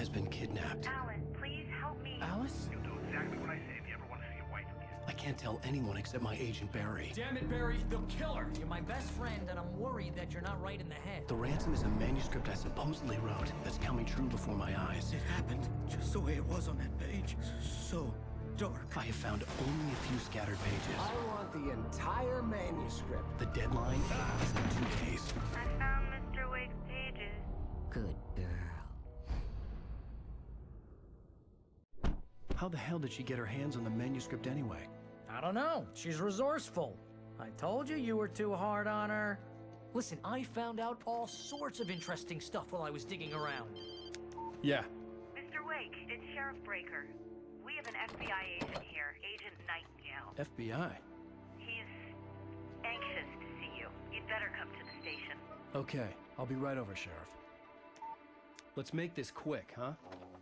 has been kidnapped. Alan, please help me. Alice? You'll do exactly what I say if you ever want to see your wife again. I can't tell anyone except my agent Barry. Damn it, Barry, they'll kill her. You're my best friend, and I'm worried that you're not right in the head. The ransom is a manuscript I supposedly wrote that's coming true before my eyes. It happened just the way it was on that page. So dark. I have found only a few scattered pages. I want the entire manuscript. The deadline is in 2 days. I found Mr. Wake's pages. Good girl. How the hell did she get her hands on the manuscript anyway? I don't know. She's resourceful. I told you you were too hard on her. Listen, I found out all sorts of interesting stuff while I was digging around. Yeah. Mr. Wake, it's Sheriff Breaker. We have an FBI agent here, Agent Nightingale. FBI? He's anxious to see you. You'd better come to the station. Okay, I'll be right over, Sheriff. Let's make this quick, huh?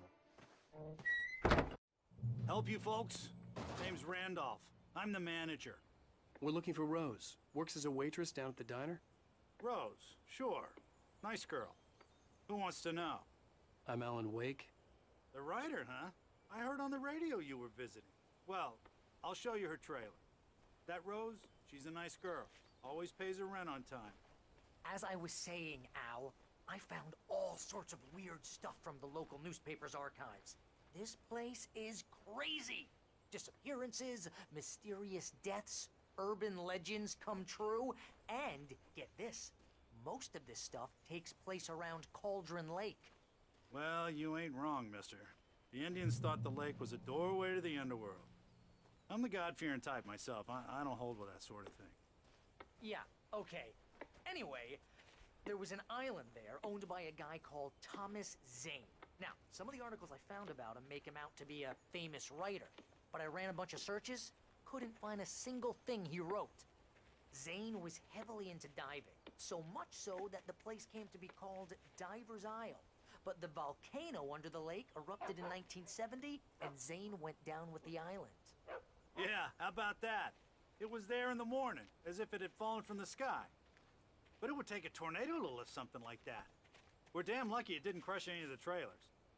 Help you folks? Name's Randolph. I'm the manager. We're looking for Rose. Works as a waitress down at the diner. Rose, sure. Nice girl. Who wants to know? I'm Alan Wake. The writer, huh? I heard on the radio you were visiting. Well, I'll show you her trailer. That Rose, she's a nice girl. Always pays her rent on time. As I was saying, Al, I found all sorts of weird stuff from the local newspaper's archives. This place is crazy. Disappearances, mysterious deaths, urban legends come true, and get this, most of this stuff takes place around Cauldron Lake. Well, you ain't wrong, mister. The Indians thought the lake was a doorway to the underworld. I'm the God-fearing type myself. I don't hold with that sort of thing. Yeah, okay. Anyway, there was an island there owned by a guy called Thomas Zane. Now, some of the articles I found about him make him out to be a famous writer, but I ran a bunch of searches, couldn't find a single thing he wrote. Zane was heavily into diving, so much so that the place came to be called Diver's Isle. But the volcano under the lake erupted in 1970, and Zane went down with the island. Yeah, how about that? It was there in the morning, as if it had fallen from the sky. But it would take a tornado to lift something like that. We're damn lucky it didn't crush any of the trailers.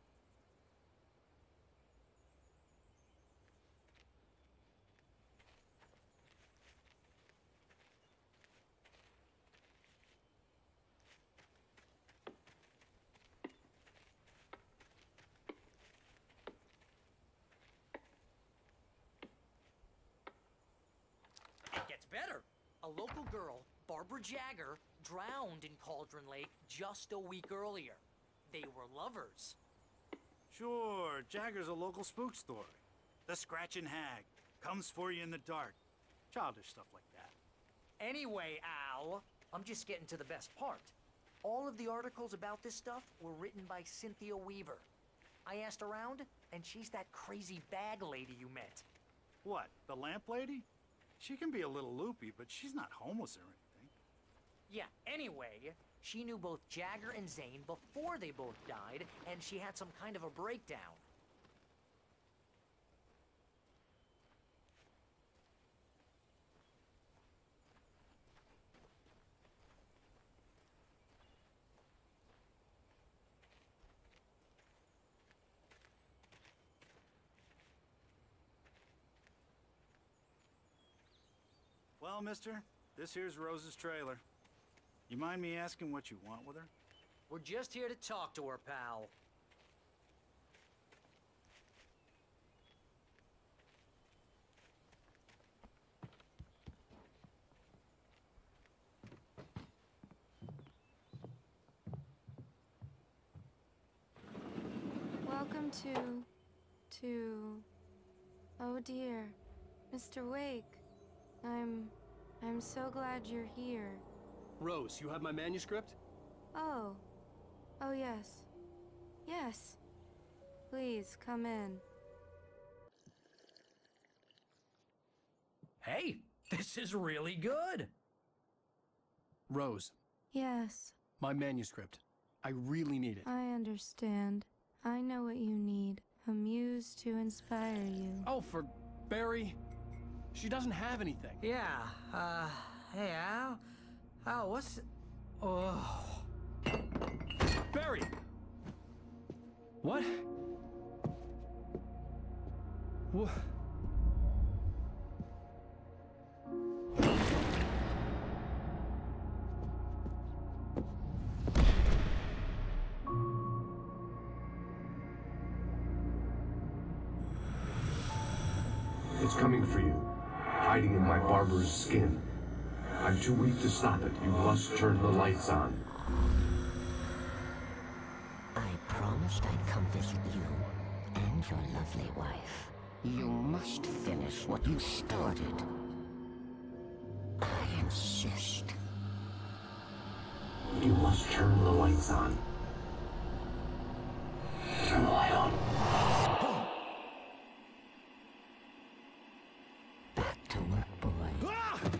It gets better. A local girl, Barbara Jagger, drowned in Cauldron Lake just a week earlier. They were lovers. Sure, Jagger's a local spook story. The Scratching Hag. Comes for you in the dark. Childish stuff like that. Anyway, Al, I'm just getting to the best part. All of the articles about this stuff were written by Cynthia Weaver. I asked around, and she's that crazy bag lady you met. What, the lamp lady? She can be a little loopy, but she's not homeless or anything. Yeah, anyway, she knew both Jagger and Zane before they both died, and she had some kind of a breakdown. Well, mister, this here's Rose's trailer. You mind me asking what you want with her? We're just here to talk to her, pal. Welcome to... Oh dear, Mr. Wake. I'm so glad you're here. Rose, you have my manuscript? Oh. Oh, yes. Yes. Please, come in. Hey, this is really good. Rose, Yes, my manuscript. I really need it. I understand. I know what you need. A muse to inspire you. Oh, for Barry. She doesn't have anything. Yeah, hey, Al? Al, what's... Oh... Barry! What? What? What? It's coming for you, hiding in my barber's skin. I'm too weak to stop it. You must turn the lights on. I promised I'd come visit you and your lovely wife. You must finish what you started. I insist. You must turn the lights on. Turn the light on. Back to work, boy.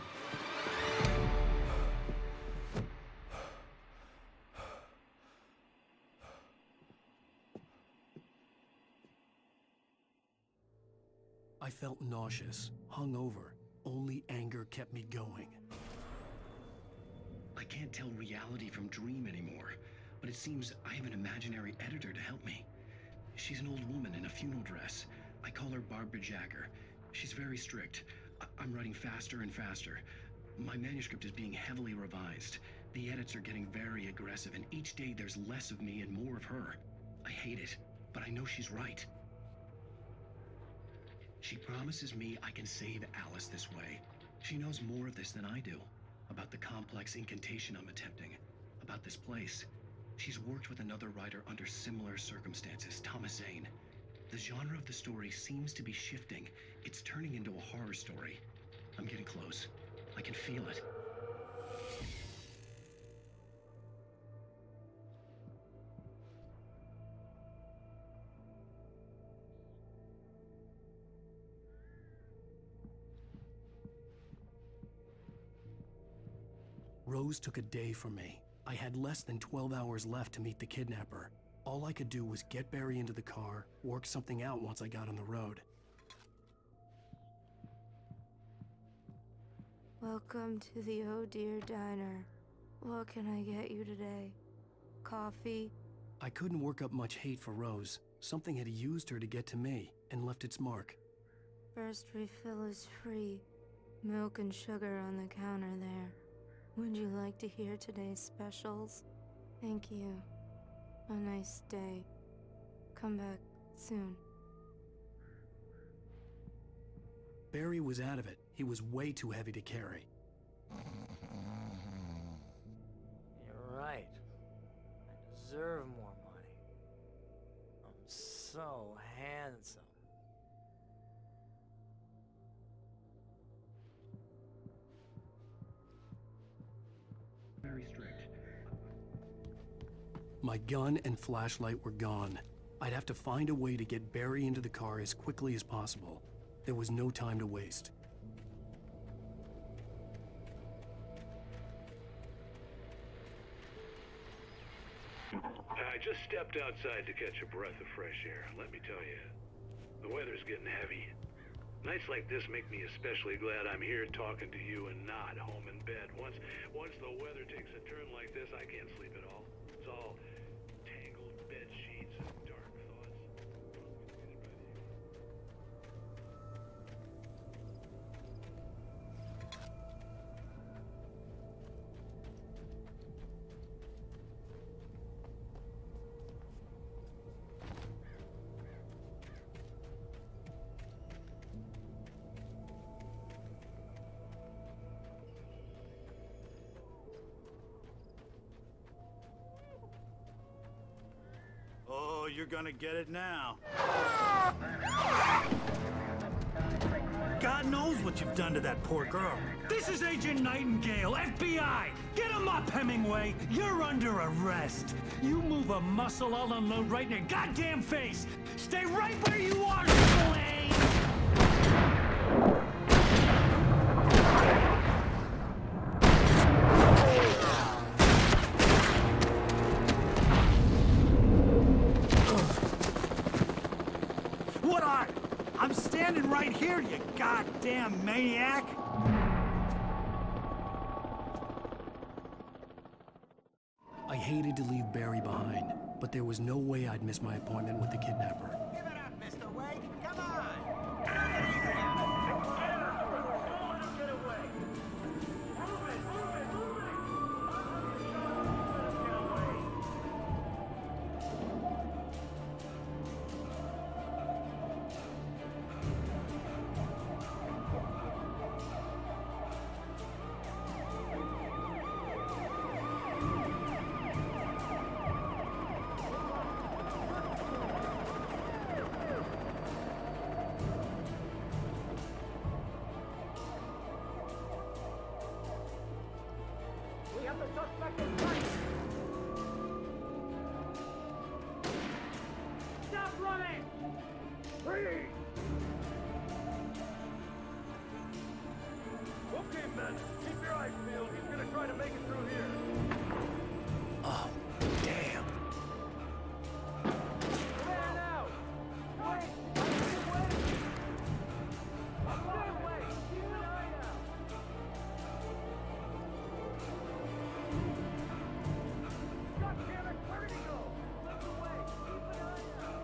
I felt nauseous, hungover. Only anger kept me going. I can't tell reality from dream anymore, but it seems I have an imaginary editor to help me. She's an old woman in a funeral dress. I call her Barbara Jacker. She's very strict. I'm writing faster and faster. My manuscript is being heavily revised. The edits are getting very aggressive, and each day there's less of me and more of her. I hate it, but I know she's right. She promises me I can save Alice this way. She knows more of this than I do. About the complex incantation I'm attempting. About this place. She's worked with another writer under similar circumstances, Thomas Zane. The genre of the story seems to be shifting. It's turning into a horror story. I'm getting close. I can feel it. Rose took a day from me. I had less than 12 hours left to meet the kidnapper. All I could do was get Barry into the car, work something out once I got on the road. Welcome to the Oh Dear Diner. What can I get you today? Coffee? I couldn't work up much hate for Rose. Something had used her to get to me and left its mark. First refill is free. Milk and sugar on the counter there. Would you like to hear today's specials? Thank you. A nice day. Come back soon. Barry was out of it. He was way too heavy to carry. You're right. I deserve more money. I'm so handsome. Very strict. My gun and flashlight were gone. I'd have to find a way to get Barry into the car as quickly as possible. There was no time to waste. I just stepped outside to catch a breath of fresh air. Let me tell you, the weather's getting heavy. Nights like this make me especially glad I'm here talking to you and not home in bed. Once the weather takes a turn like this, I can't sleep at all. It's all tangled bed sheets and dark thoughts. Oh, you're gonna get it now. God knows what you've done to that poor girl. This is Agent Nightingale, FBI! Get him up, Hemingway! You're under arrest! You move a muscle, I'll unload right in your goddamn face! Stay right where you are, Slane! What are? I'm standing right here, you goddamn maniac! I hated to leave Barry behind, but there was no way I'd miss my appointment with the kidnapper. Give it up, Mr. Wake! Come on! Get after him! Don't let him get away! Move it! Move it! Move it! Let him get away! We have the suspect in sight! Stop running! Freeze! Okay, men. Keep your eyes peeled. He's gonna try to make it through here. Oh, damn. There now! Wait! Wait! I'm on the way! Keep an eye out! God damn it! Where did he go? Slip away! Keep an eye out!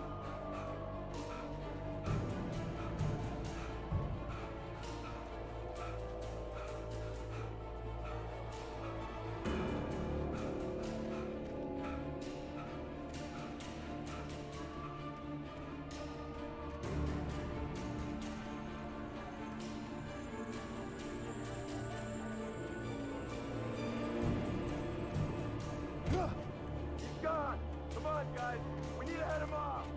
He's gone! Come on, guys! We need to head him off!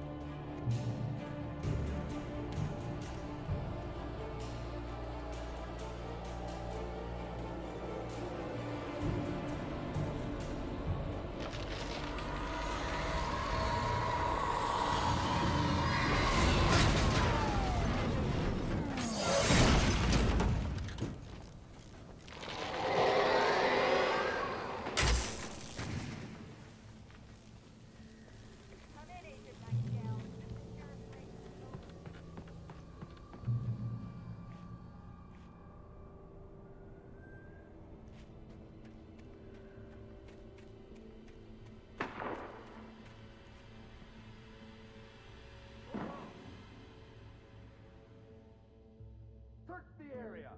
Search the area!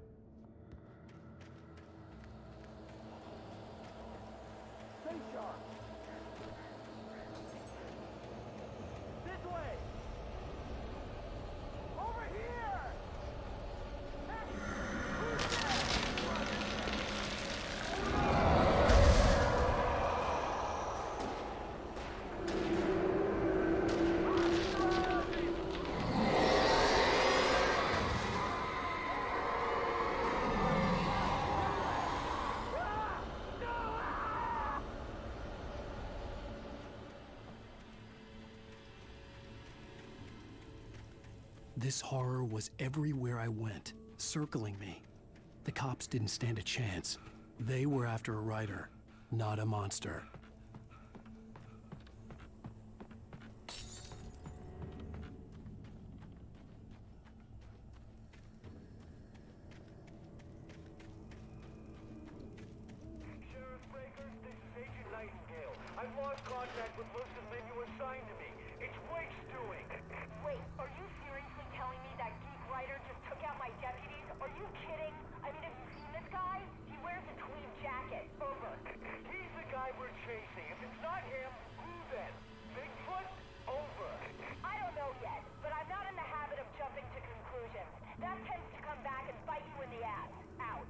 Stay sharp! This way! Over here! Hey! Who's This horror was everywhere I went, circling me. The cops didn't stand a chance. They were after a writer, not a monster. Sheriff Breakers, this is Agent Nightingale. I've lost contact with most of the men you assigned to me. It's Wake's doing. Wait, are you seriously telling me that geek writer just took out my deputies? Are you kidding? I mean, have you seen this guy? He wears a tweed jacket. Over. He's the guy we're chasing. If it's not him, who then? Bigfoot? Over. I don't know yet, but I'm not in the habit of jumping to conclusions. That tends to come back and bite you in the ass. Out.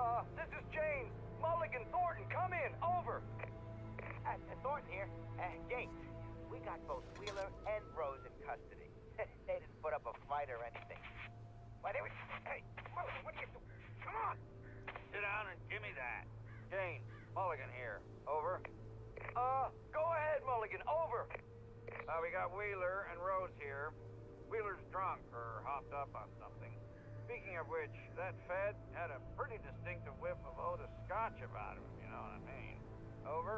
This is James. Mulligan, Thornton, come in. Over. Thornton here. James, we got both Wheeler and Rose in custody. They didn't put up a fight or anything. Why, they were... Hey, Mulligan, what are you doing? Come on. Sit down and give me that. James, Mulligan here. Over. Go ahead, Mulligan. Over. We got Wheeler and Rose here. Wheeler's drunk or hopped up on something. Speaking of which, that Fed had a pretty distinctive whiff of Otis Scotch about him, you know what I mean. Over.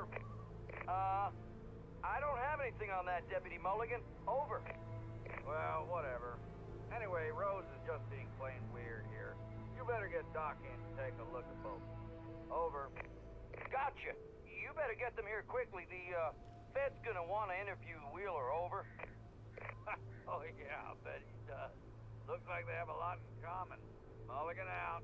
I don't have anything on that, Deputy Mulligan. Over. Well, whatever. Anyway, Rose is just being plain weird here. You better get Doc in to take a look at both. Over. Gotcha. You better get them here quickly. The, Fed's gonna want to interview Wheeler. Over. Oh, yeah, I'll bet he does. Looks like they have a lot in common. Mulligan out.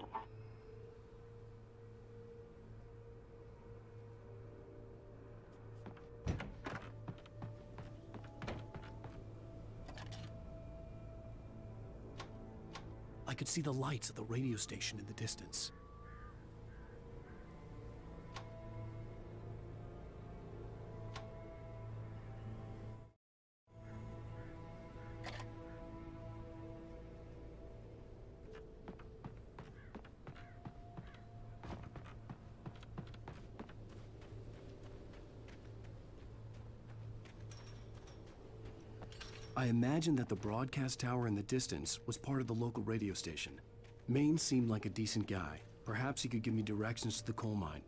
I could see the lights of the radio station in the distance. I imagined that the broadcast tower in the distance was part of the local radio station. Maine seemed like a decent guy. Perhaps he could give me directions to the coal mine.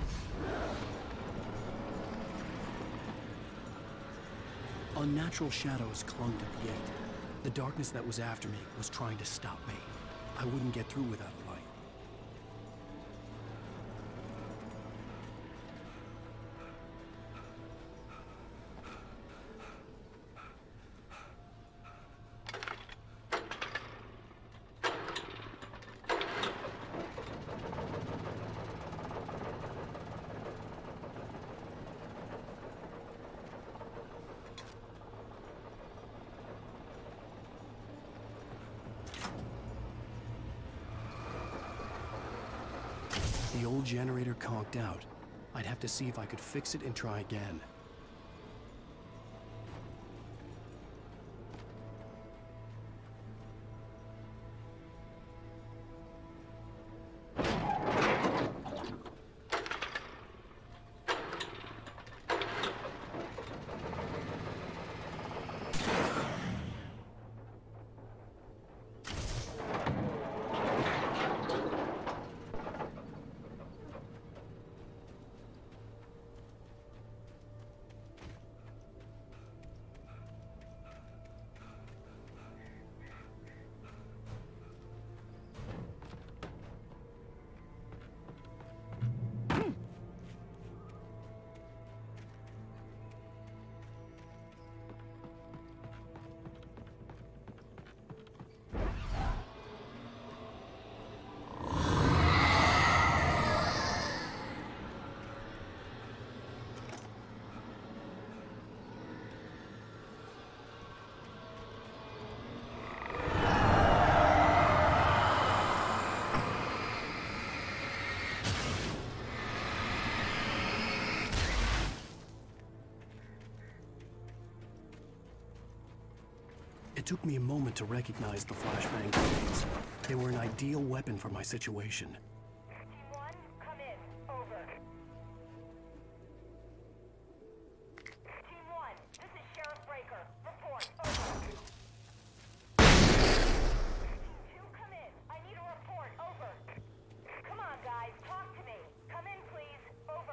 Unnatural shadows clung to the gate. The darkness that was after me was trying to stop me. I wouldn't get through without a light. The old generator conked out. I'd have to see if I could fix it and try again. It took me a moment to recognize the flashbang grenades. They were an ideal weapon for my situation. Team 1, come in. Over. Team 1, this is Sheriff Breaker. Report. Over. Team 2, come in. I need a report. Over. Come on, guys. Talk to me. Come in, please. Over.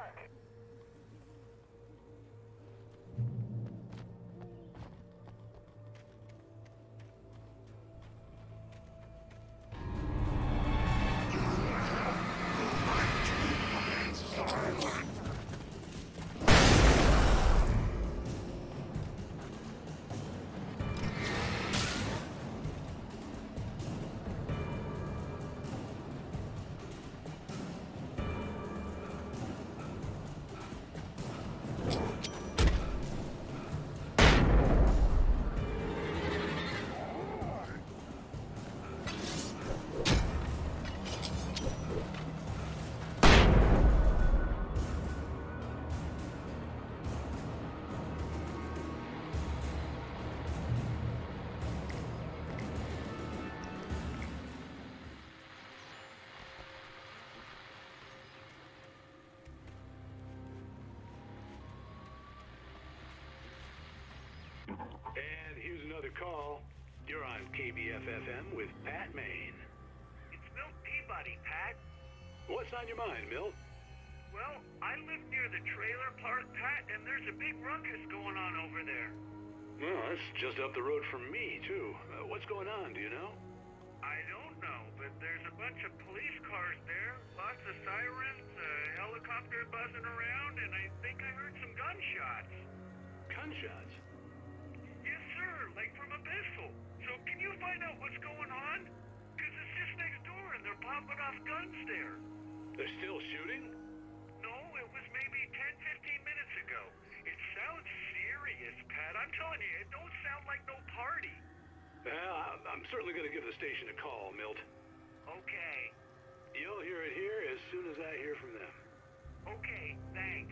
call. You're on KBF-FM with Pat Maine. It's Milt Peabody, Pat. What's on your mind, Milt? Well, I live near the trailer park, Pat, and there's a big ruckus going on over there. Well, that's just up the road from me, too. What's going on, do you know? I don't know, but there's a bunch of police cars there, lots of sirens, a helicopter buzzing around, and I think I heard some gunshots. Gunshots? Yes, sir, like from a pistol. So can you find out what's going on? Because it's just next door and they're popping off guns there. They're still shooting? No, it was maybe 10, 15 minutes ago. It sounds serious, Pat. I'm telling you, it don't sound like no party. Well, I'm certainly going to give the station a call, Milt. Okay. You'll hear it here as soon as I hear from them. Okay, thanks.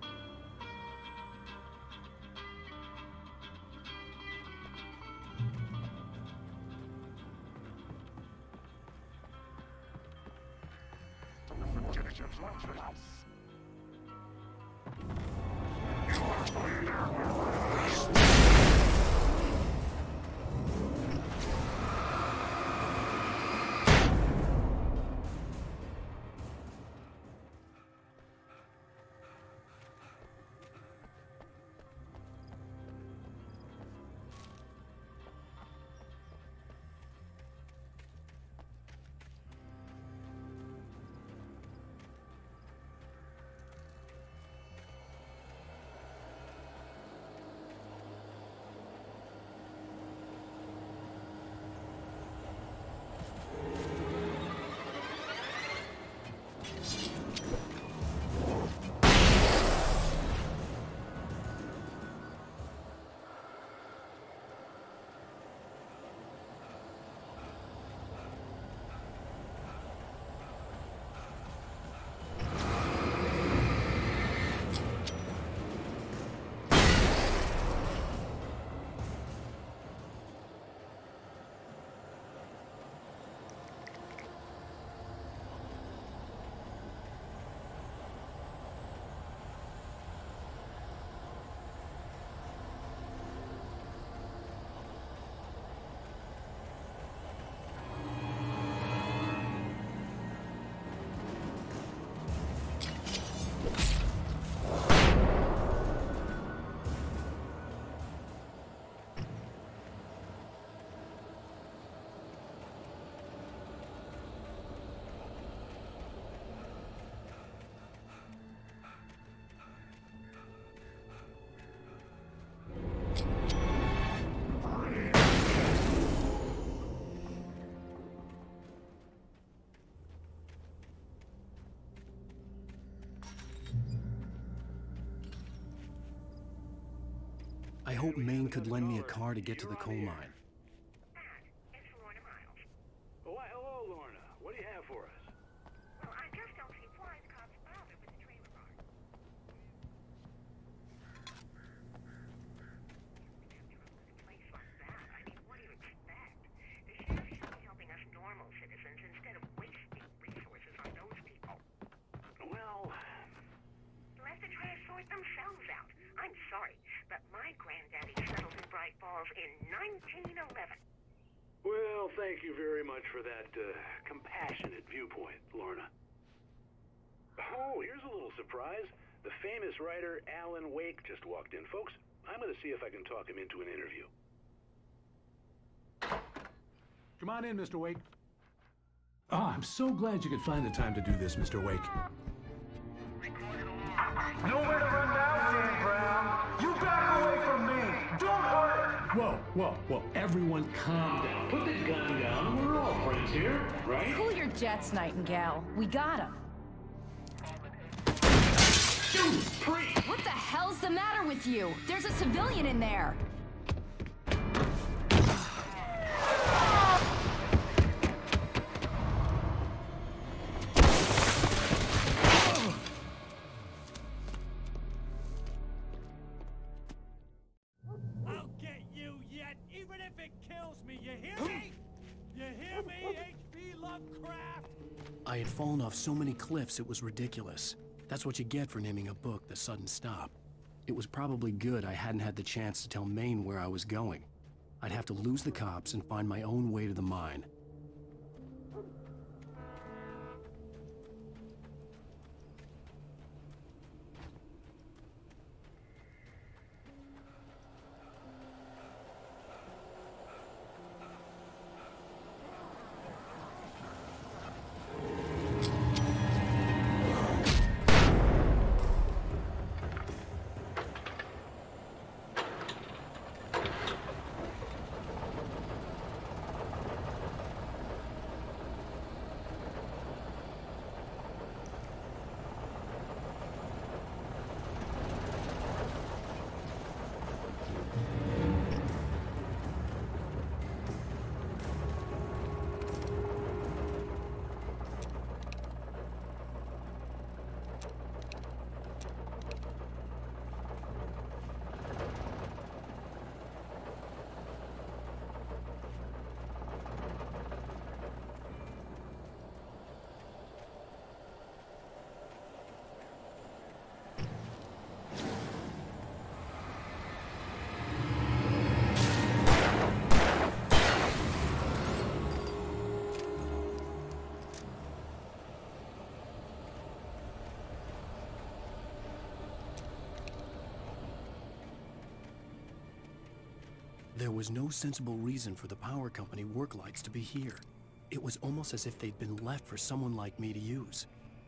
I hope Maine could lend me a car to get to the coal mine. It's Lorna Miles. Oh, why, hello, Lorna. What do you have for us? Well, I just don't see why the cops bothered with the trailer park. A place like that, I mean, what do you expect? The sheriff should be helping us normal citizens instead of wasting resources on those people. Well, Let the trash sort themselves out. I'm sorry, but my granddaddy settled in Bright Falls in 1911. well, thank you very much for that compassionate viewpoint, Lorna. Oh, here's a little surprise. The famous writer Alan Wake just walked in. Folks, I'm going to see if I can talk him into an interview. Come on in, Mr. Wake. Ah, I'm so glad you could find the time to do this, Mr. Wake. Nowhere to run now, Dan Brown. You back away from me. Don't hurt her. Whoa. Everyone calm down. Put the gun down. We're all friends here, right? Cool your jets, Nightingale. We got him. Shoot, priest! What the hell's the matter with you? There's a civilian in there. I'll get you yet, even if it kills me. You hear me? You hear me, H.P. Lovecraft? I had fallen off so many cliffs it was ridiculous. That's what you get for naming a book The Sudden Stop. It was probably good I hadn't had the chance to tell Maine where I was going. I'd have to lose the cops and find my own way to the mine. There was no sensible reason for the power company work lights to be here. It was almost as if they'd been left for someone like me to use.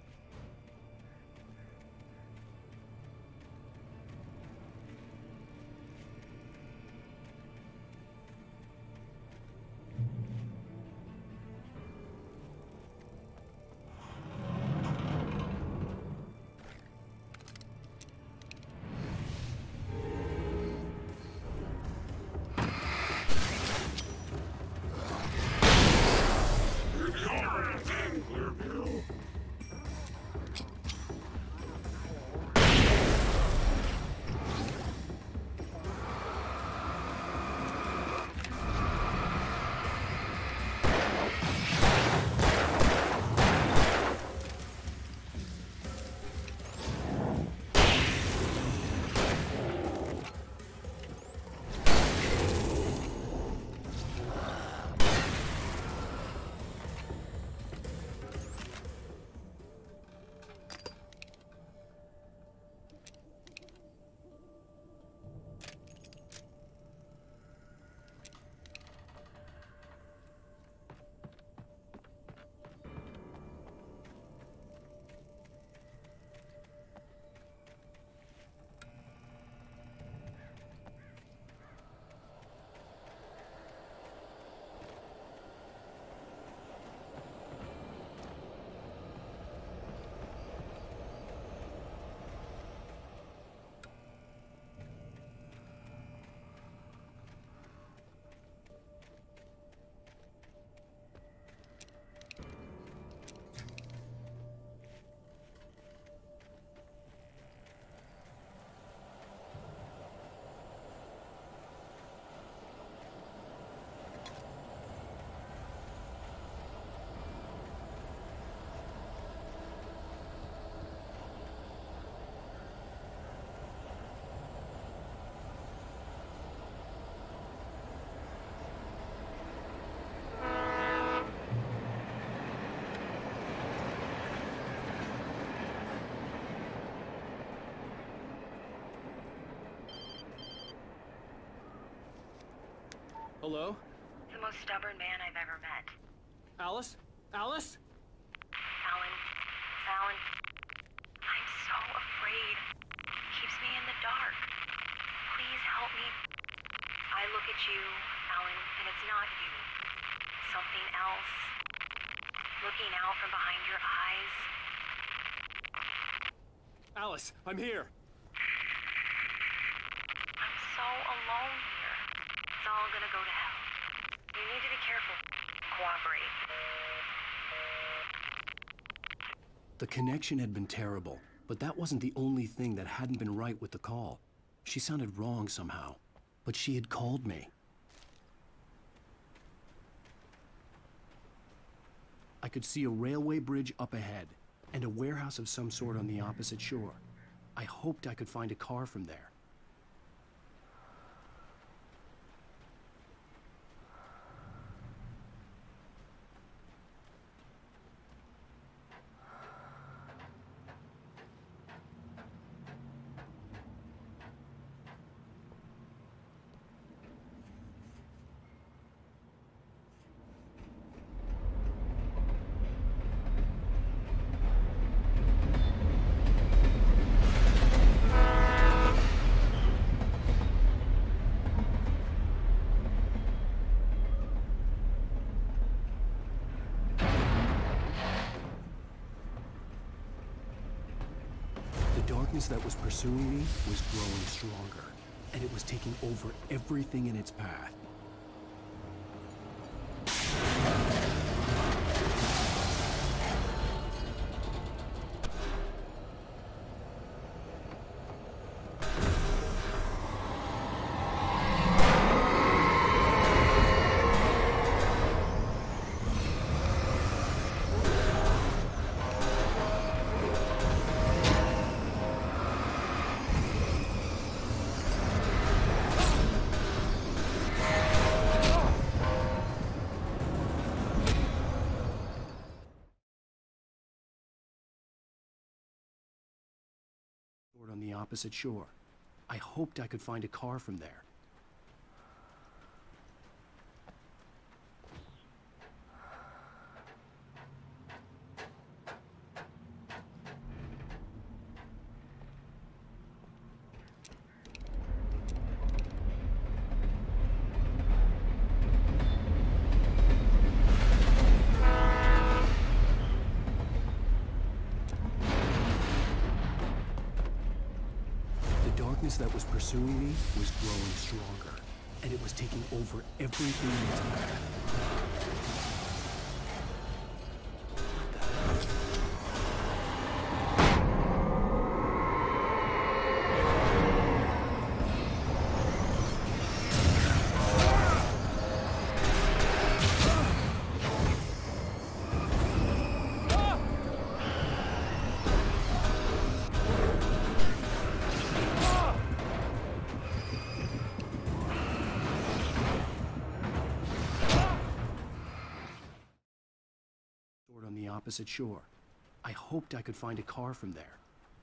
Hello? The most stubborn man I've ever met. Alice? Alice? Alan. Alan. I'm so afraid. It keeps me in the dark. Please help me. I look at you, Alan, and it's not you. Something else. Looking out from behind your eyes. Alice, I'm here. I'm so alone here. It's all gonna go to hell. You need to be careful. Cooperate. The connection had been terrible, but that wasn't the only thing that hadn't been right with the call. She sounded wrong somehow, but she had called me. I could see a railway bridge up ahead, and a warehouse of some sort on the opposite shore. I hoped I could find a car from there. darkness that was pursuing me was growing stronger, and it was taking over everything in its path. On the opposite shore. I hoped I could find a car from there. The darkness that was pursuing me was growing stronger, and it was taking over everything in its path. On the opposite shore. I hoped I could find a car from there.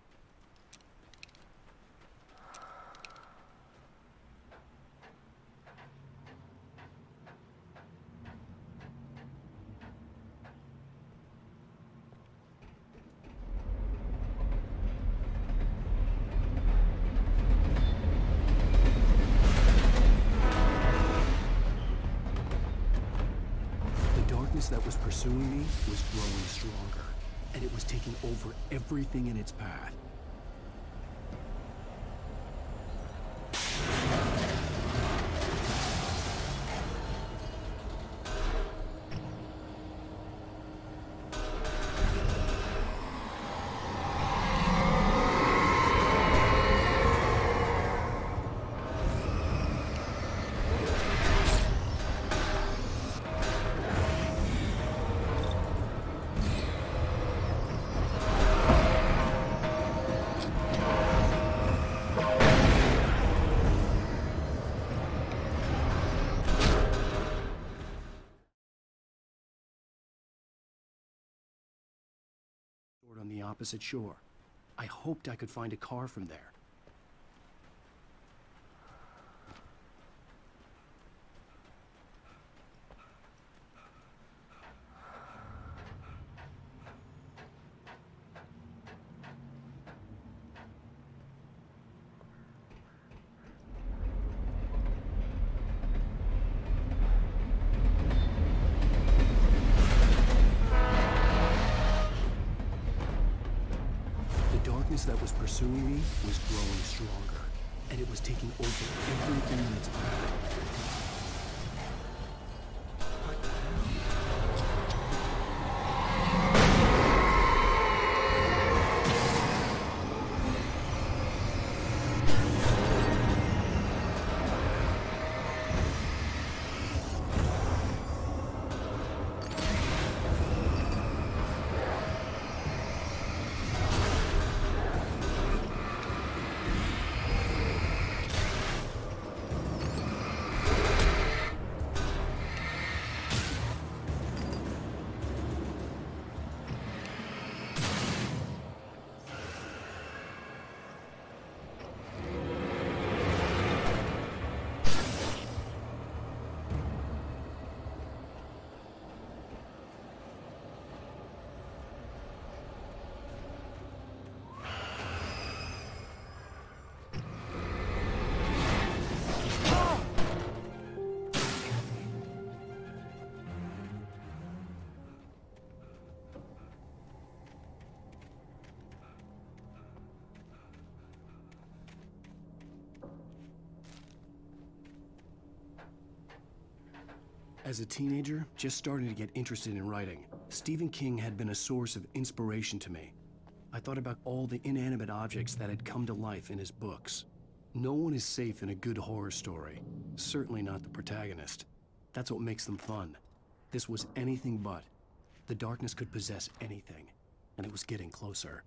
The darkness that was pursuing me was growing stronger, and it was taking over everything in its path. On the opposite shore. I hoped I could find a car from there. The darkness that was pursuing me was growing stronger, and it was taking over everything in its path. As a teenager, just starting to get interested in writing, Stephen King had been a source of inspiration to me. I thought about all the inanimate objects that had come to life in his books. No one is safe in a good horror story. Certainly not the protagonist. That's what makes them fun. This was anything but. The darkness could possess anything, and it was getting closer.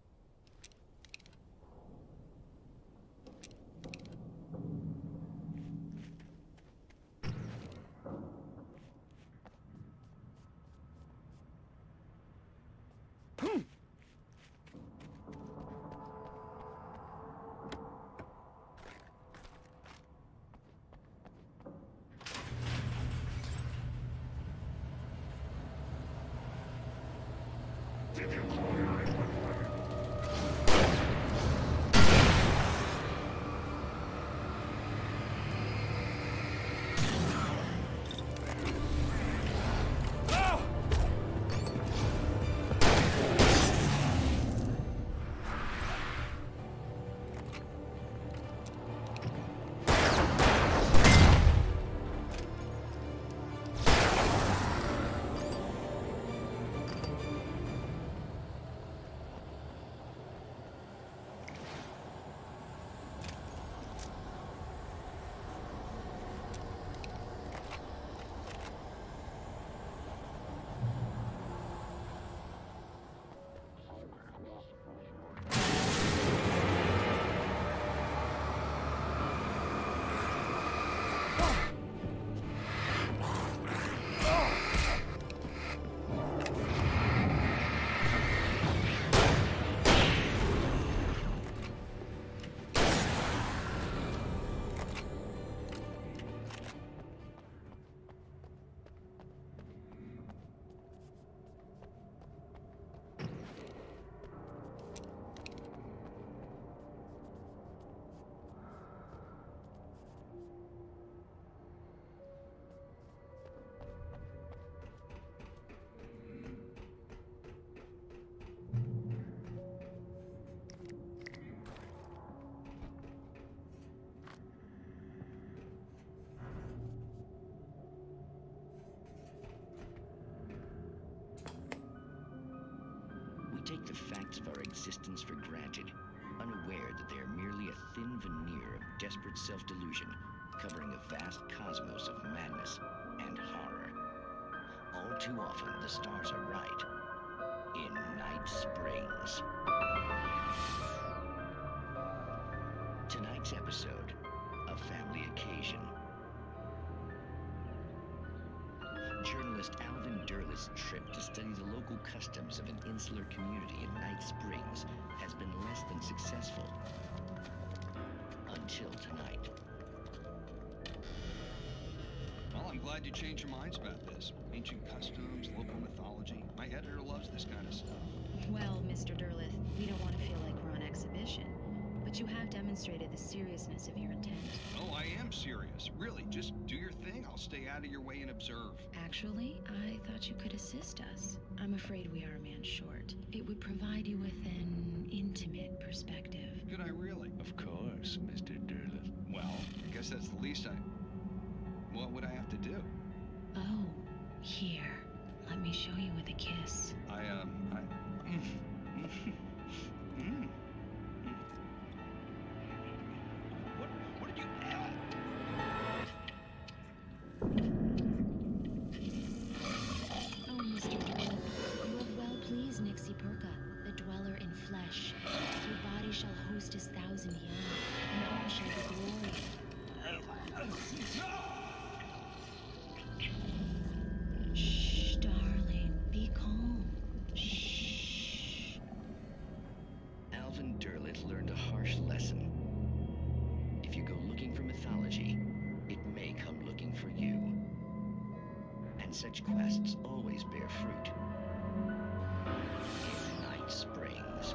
Take the facts of our existence for granted, unaware that they are merely a thin veneer of desperate self-delusion, covering a vast cosmos of madness and horror. All too often, the stars are right. In Night Springs. Tonight's episode, A Family Occasion. Journalist Alvin Derleth's trip to study the local customs of an insular community in Night Springs has been less than successful. Until tonight. Well, I'm glad you changed your minds about this. Ancient customs, local mythology. My editor loves this kind of stuff. Well, Mr. Derleth, we don't want to feel like we're on exhibition. But you have demonstrated the seriousness of your intent. Oh, I am serious. Really, just do your thing. I'll stay out of your way and observe. Actually, I thought you could assist us. I'm afraid we are a man short. It would provide you with an intimate perspective. Could I really? Of course, Mr. Derleth. Well, I guess that's the least What would I have to do? Oh, here. Let me show you with a kiss. What did you... Oh, Mr. Derleth, you have well pleased Nixie Perka, the dweller in flesh. Your body shall host his 1,000 young, and all shall be glory. Shh, darling, be calm. Shh. Alvin Derleth learned a harsh lesson. If you go looking for mythology, it may come looking for you. And such quests always bear fruit. In Night Springs.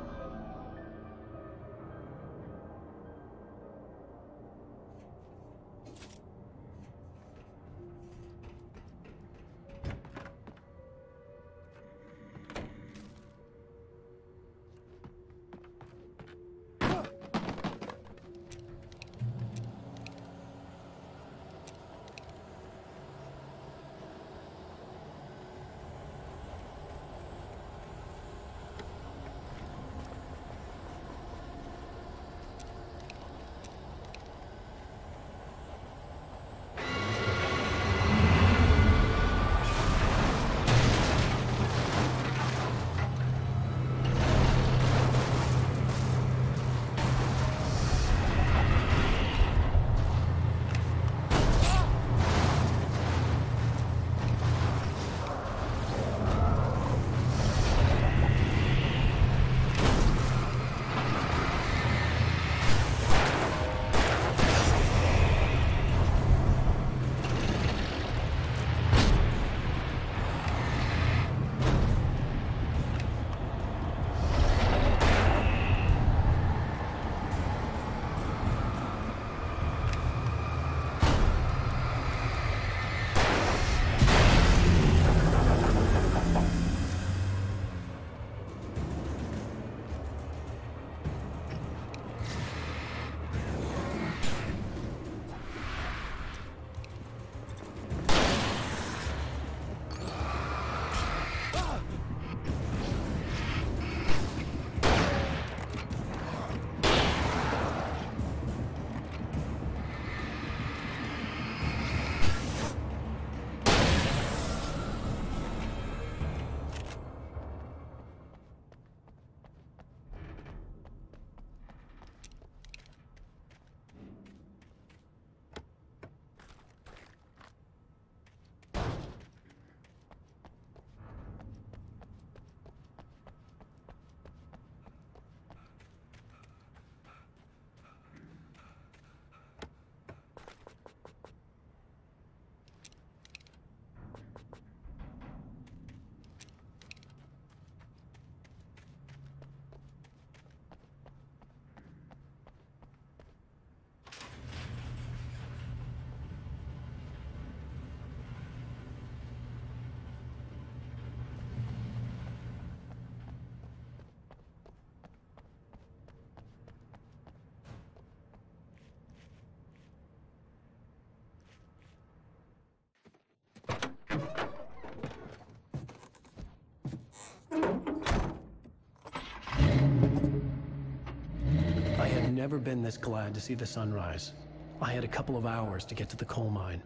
never been this glad to see the sunrise. I had a couple of hours to get to the coal mine.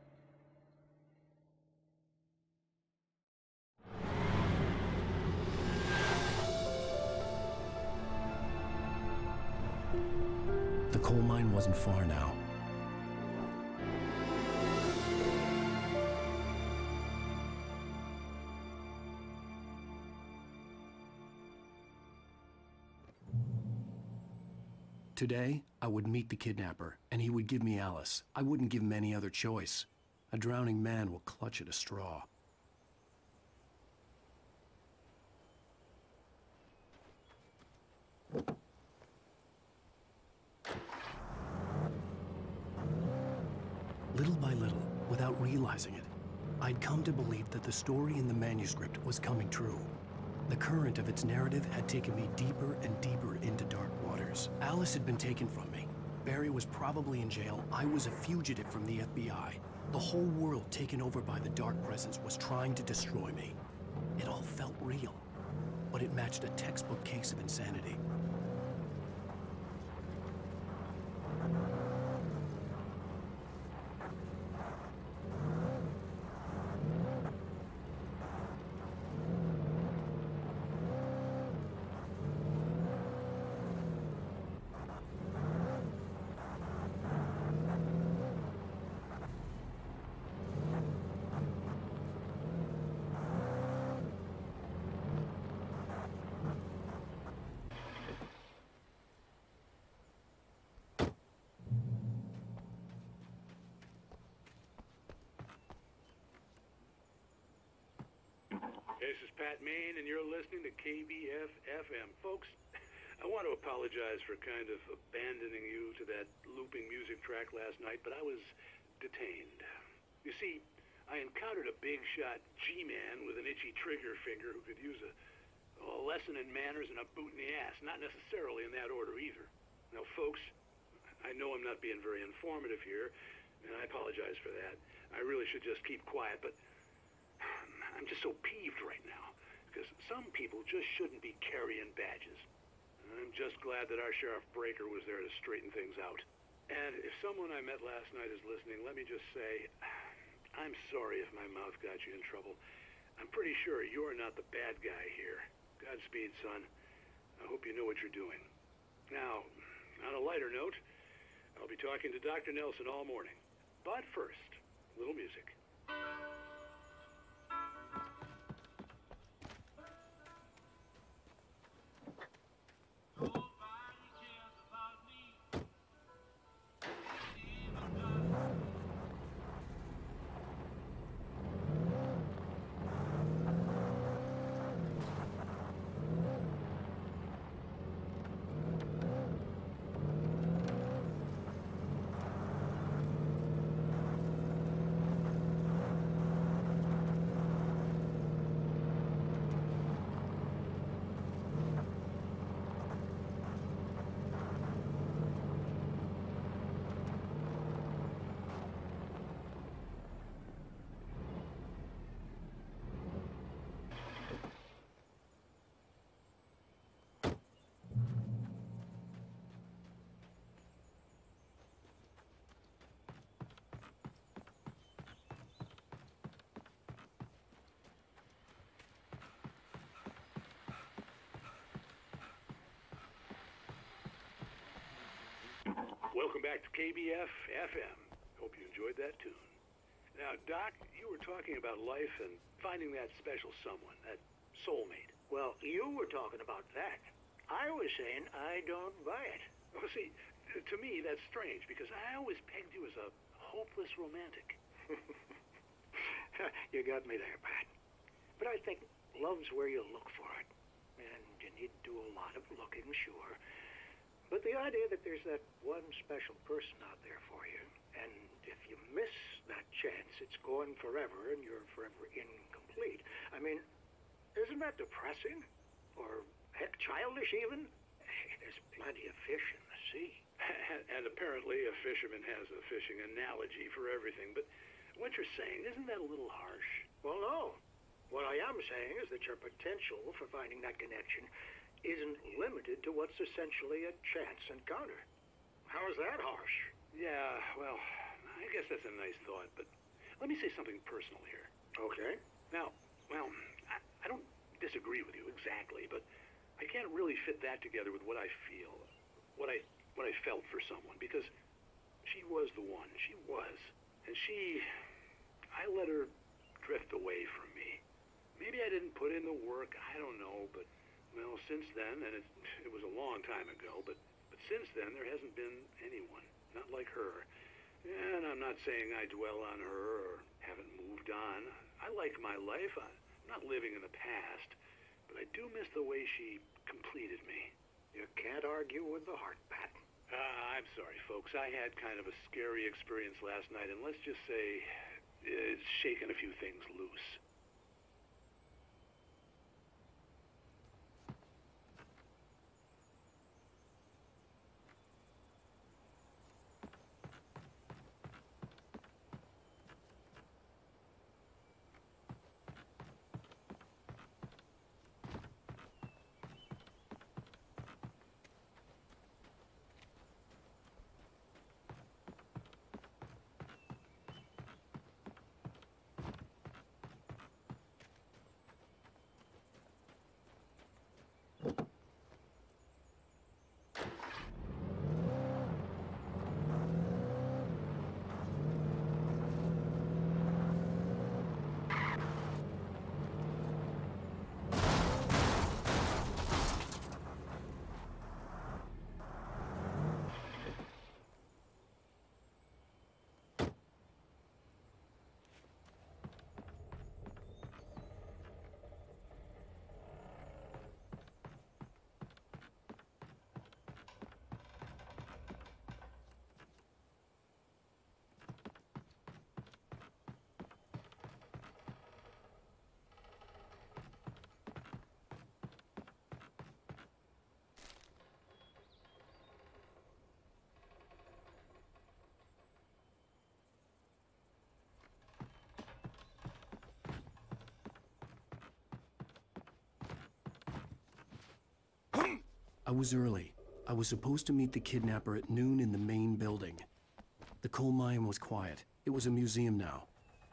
The coal mine wasn't far now. Today, I would meet the kidnapper, and he would give me Alice. I wouldn't give him any other choice. A drowning man will clutch at a straw. Little by little, without realizing it, I'd come to believe that the story in the manuscript was coming true. The current of its narrative had taken me deeper and deeper into dark waters. Alice had been taken from me. Barry was probably in jail. I was a fugitive from the FBI. The whole world taken over by the dark presence was trying to destroy me. It all felt real, but it matched a textbook case of insanity. This is Pat Main, and you're listening to KBF-FM. Folks, I want to apologize for kind of abandoning you to that looping music track last night, but I was detained. You see, I encountered a big-shot G-man with an itchy trigger finger who could use a lesson in manners and a boot in the ass, not necessarily in that order either. Now, folks, I know I'm not being very informative here, and I apologize for that. I really should just keep quiet, but I'm just so peeved right now, because some people just shouldn't be carrying badges. And I'm just glad that our Sheriff Breaker was there to straighten things out. And if someone I met last night is listening, let me just say, I'm sorry if my mouth got you in trouble. I'm pretty sure you're not the bad guy here. Godspeed, son. I hope you know what you're doing. Now, on a lighter note, I'll be talking to Dr. Nelson all morning. But first, a little music. Welcome back to KBF-FM. Hope you enjoyed that tune. Now, Doc, you were talking about life and finding that special someone, that soulmate. Well, you were talking about that. I was saying I don't buy it. Well, see, to me, that's strange, because I always pegged you as a hopeless romantic. You got me there, Pat. But I think love's where you look for it. And you need to do a lot of looking, sure. But the idea that there's that one special person out there for you, and if you miss that chance, it's gone forever, and you're forever incomplete. I mean, isn't that depressing? Or, heck, childish even? There's plenty of fish in the sea. And apparently a fisherman has a fishing analogy for everything, but what you're saying, isn't that a little harsh? Well, no. What I am saying is that your potential for finding that connection isn't limited to what's essentially a chance encounter. How is that harsh? Yeah, well, I guess that's a nice thought, but let me say something personal here. Okay. Now, well, I don't disagree with you exactly, but I can't really fit that together with what I feel, what I felt for someone, because she was the one. She was. And I let her drift away from me. Maybe I didn't put in the work, I don't know, but, well, since then, and it was a long time ago, but since then, there hasn't been anyone, not like her. And I'm not saying I dwell on her or haven't moved on. I like my life. I'm not living in the past, but I do miss the way she completed me. You can't argue with the heart, Pat. I'm sorry, folks. I had kind of a scary experience last night, and let's just say it's shaken a few things loose. I was early. I was supposed to meet the kidnapper at noon in the main building. The coal mine was quiet. It was a museum now.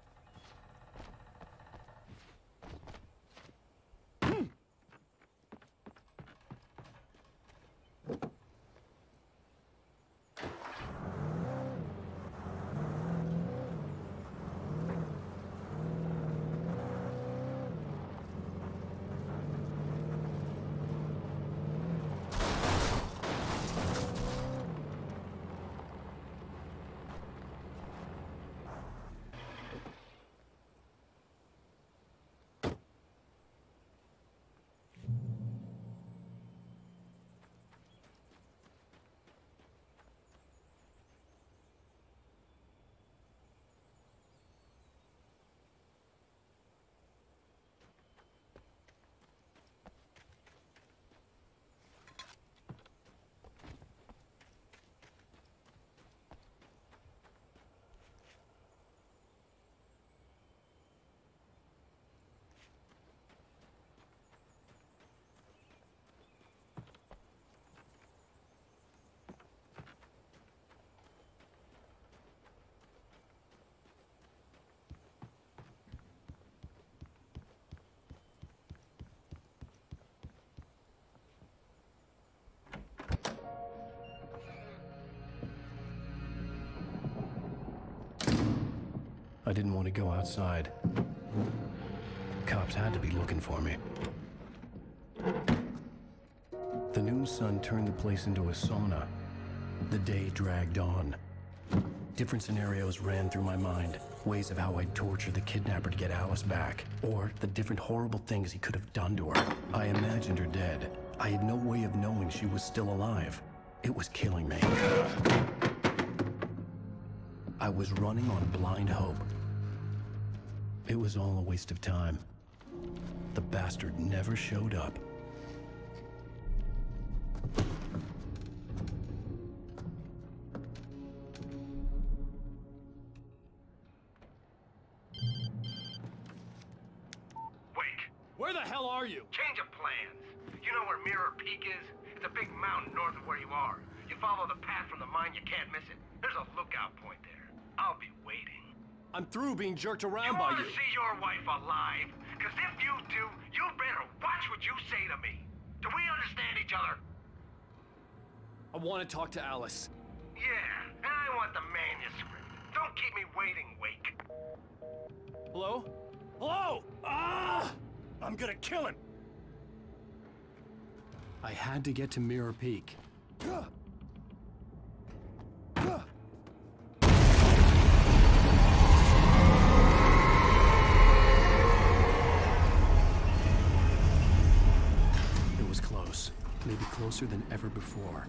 I didn't want to go outside. Cops had to be looking for me. The noon sun turned the place into a sauna. The day dragged on. Different scenarios ran through my mind. Ways of how I'd torture the kidnapper to get Alice back. Or the different horrible things he could have done to her. I imagined her dead. I had no way of knowing she was still alive. It was killing me. I was running on blind hope. It was all a waste of time. The bastard never showed up. Where the hell are you? Change of plans. You know where Mirror Peak is? It's a big mountain north of where you are. You follow the path from the mine, you can't miss it. There's a lookout point there. I'll be waiting. I'm through being jerked around You by want you. to see your wife alive? Because if you do, you better watch what you say to me. Do we understand each other? I want to talk to Alice. Yeah, and I want the manuscript. Don't keep me waiting, Wake. Hello? Hello! Ah! I'm gonna kill him! I had to get to Mirror Peak. It was close. Maybe closer than ever before.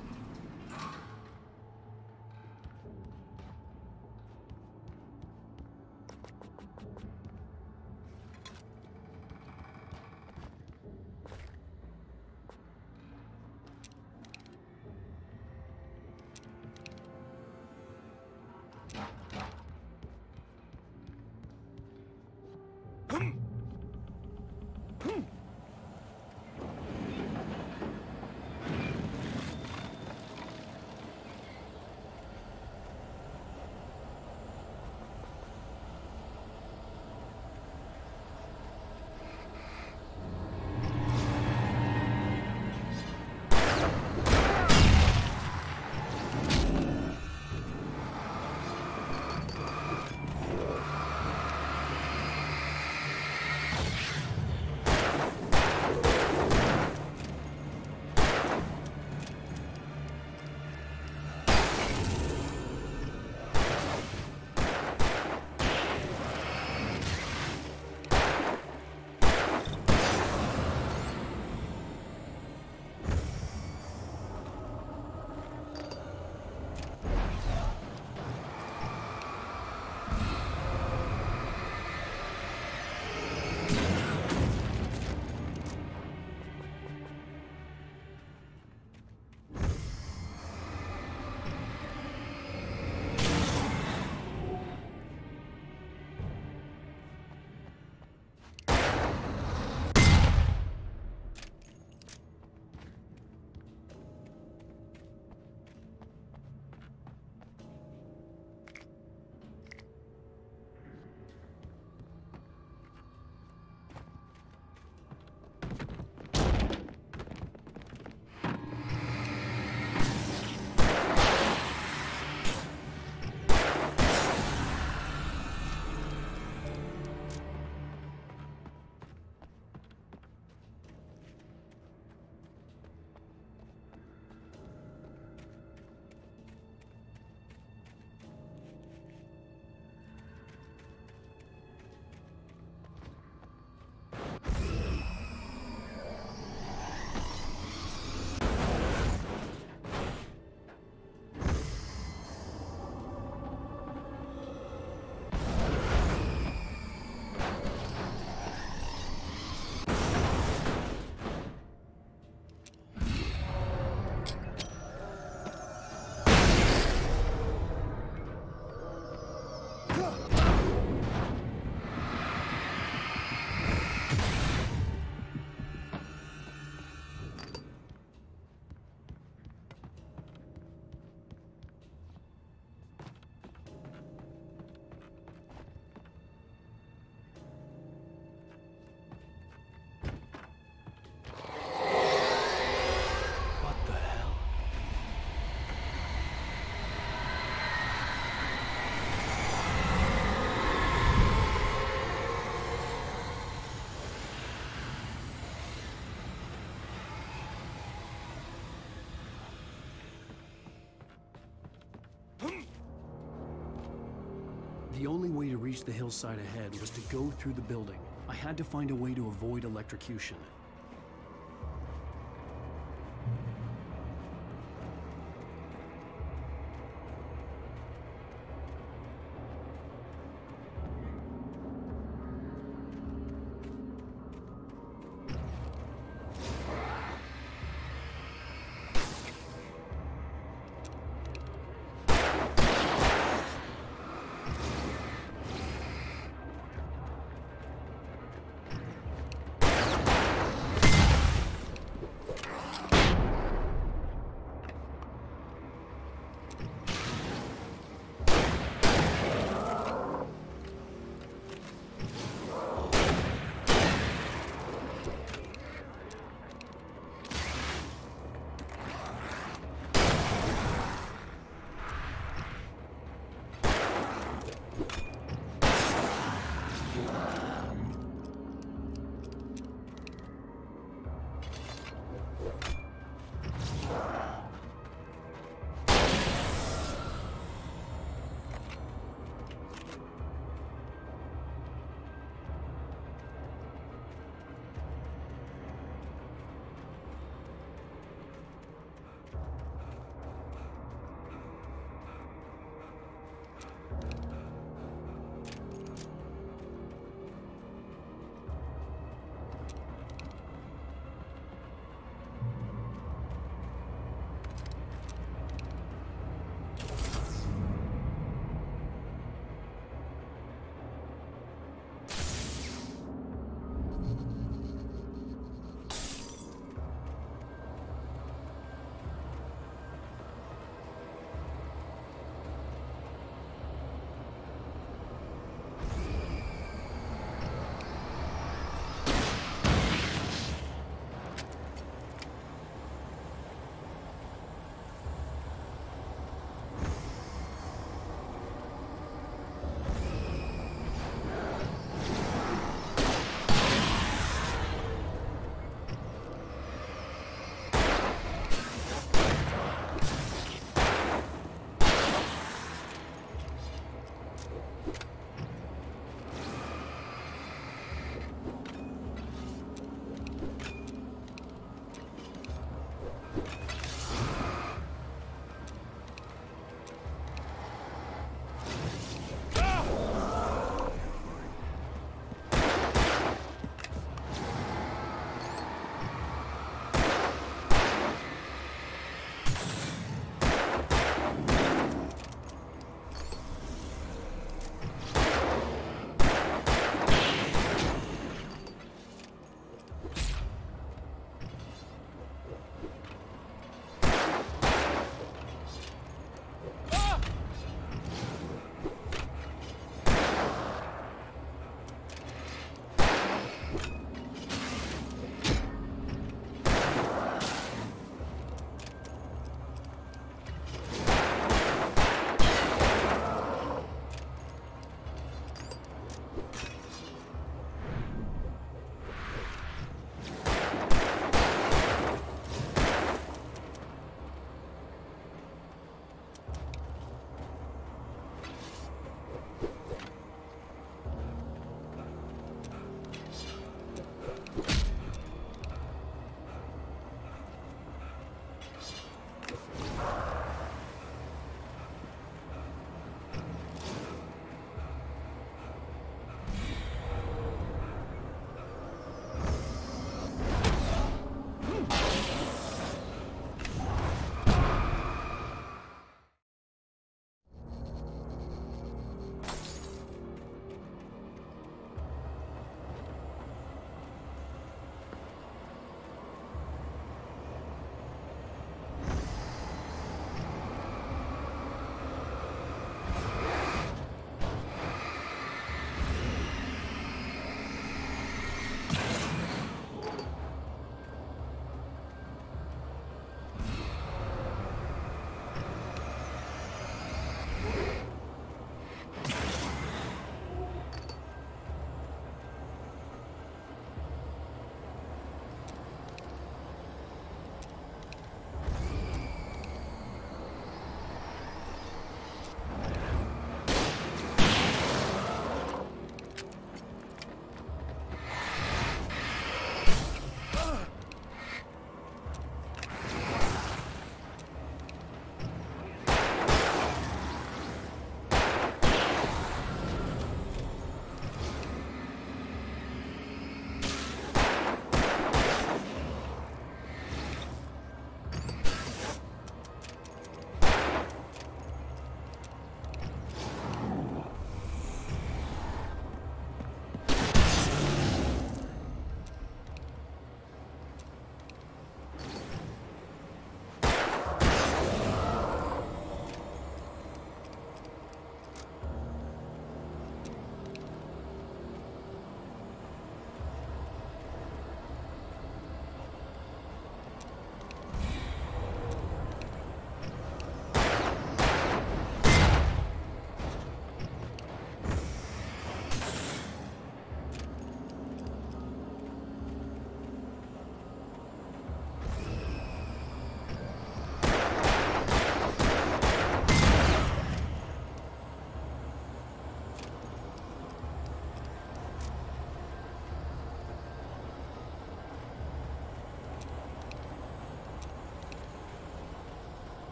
The only way to reach the hillside ahead was to go through the building. I had to find a way to avoid electrocution.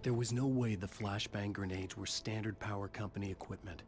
There was no way the flashbang grenades were standard power company equipment.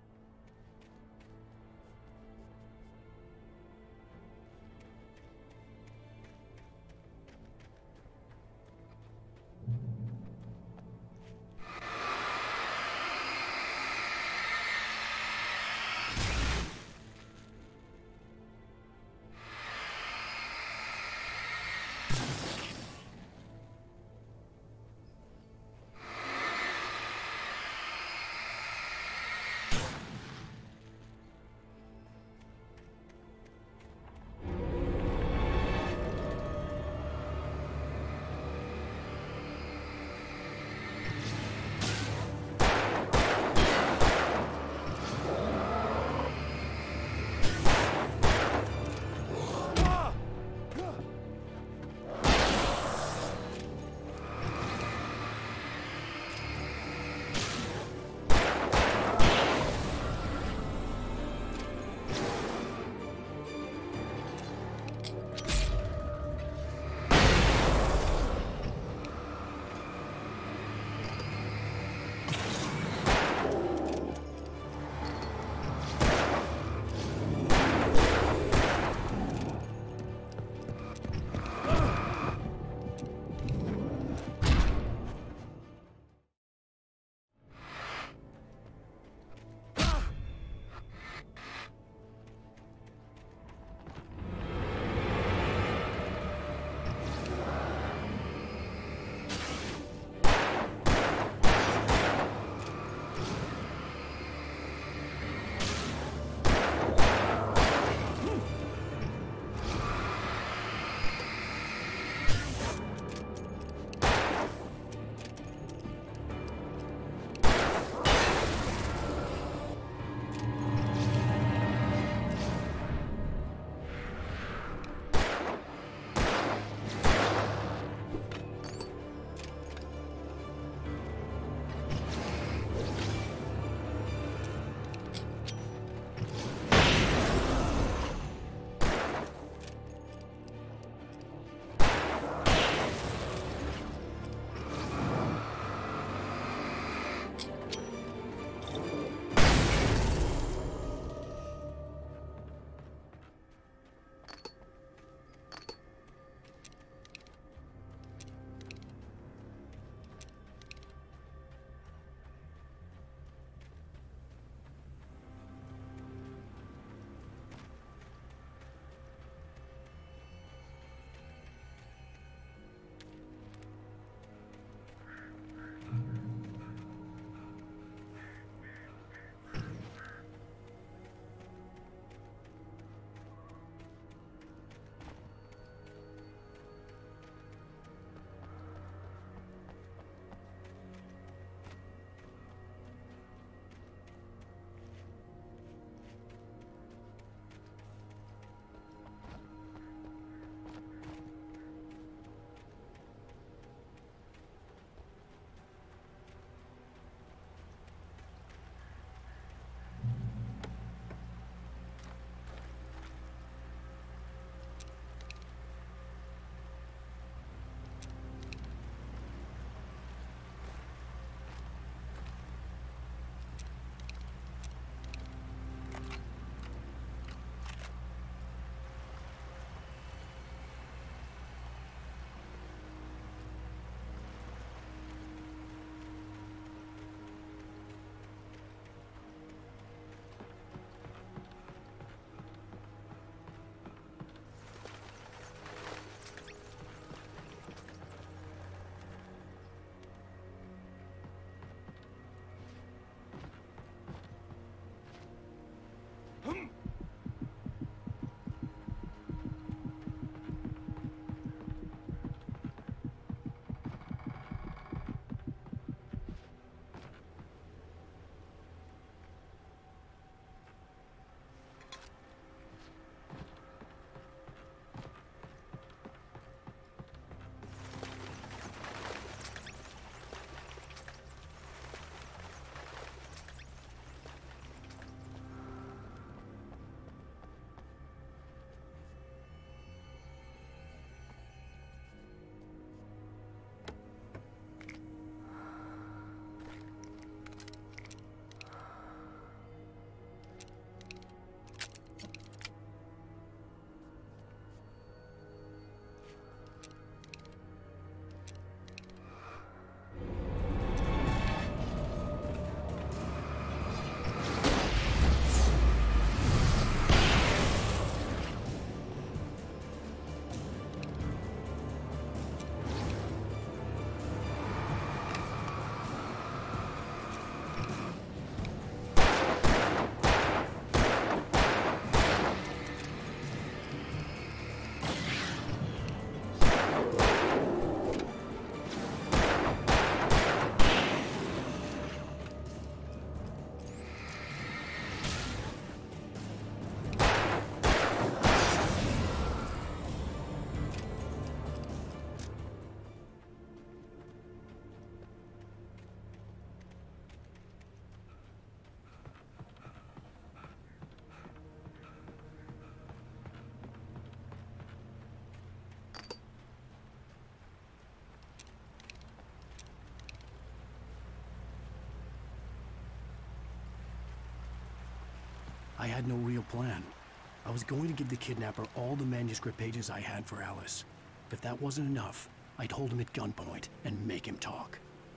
had no real plan. I was going to give the kidnapper all the manuscript pages I had for Alice. If that wasn't enough, I'd hold him at gunpoint and make him talk.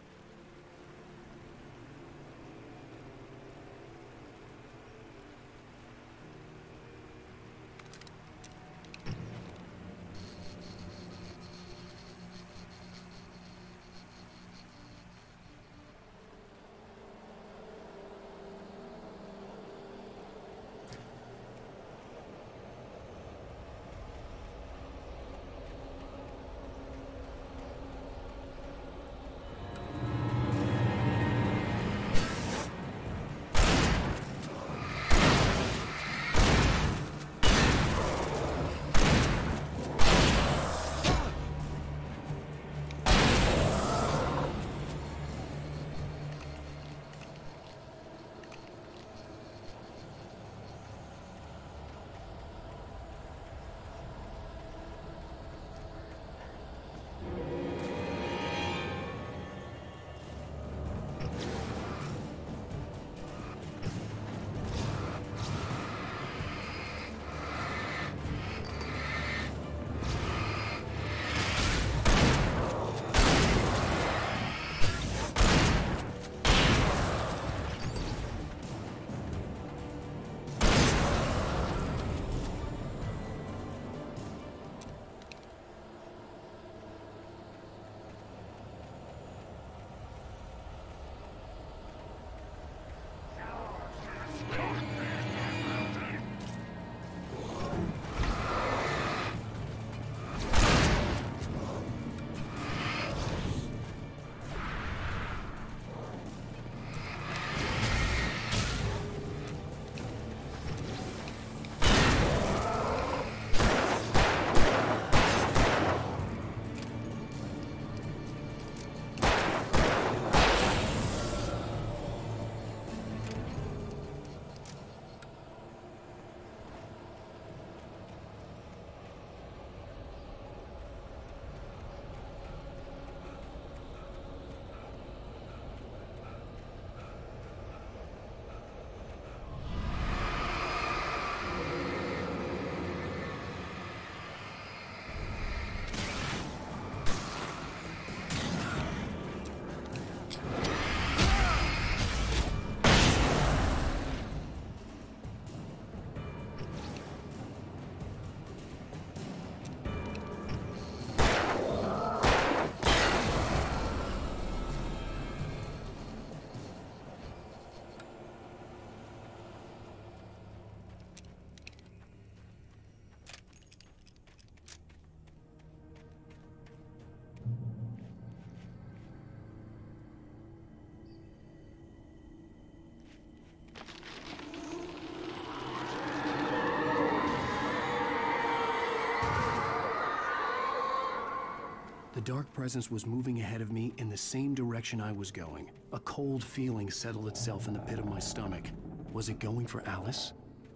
The dark presence was moving ahead of me in the same direction I was going. A cold feeling settled itself in the pit of my stomach. Was it going for Alice?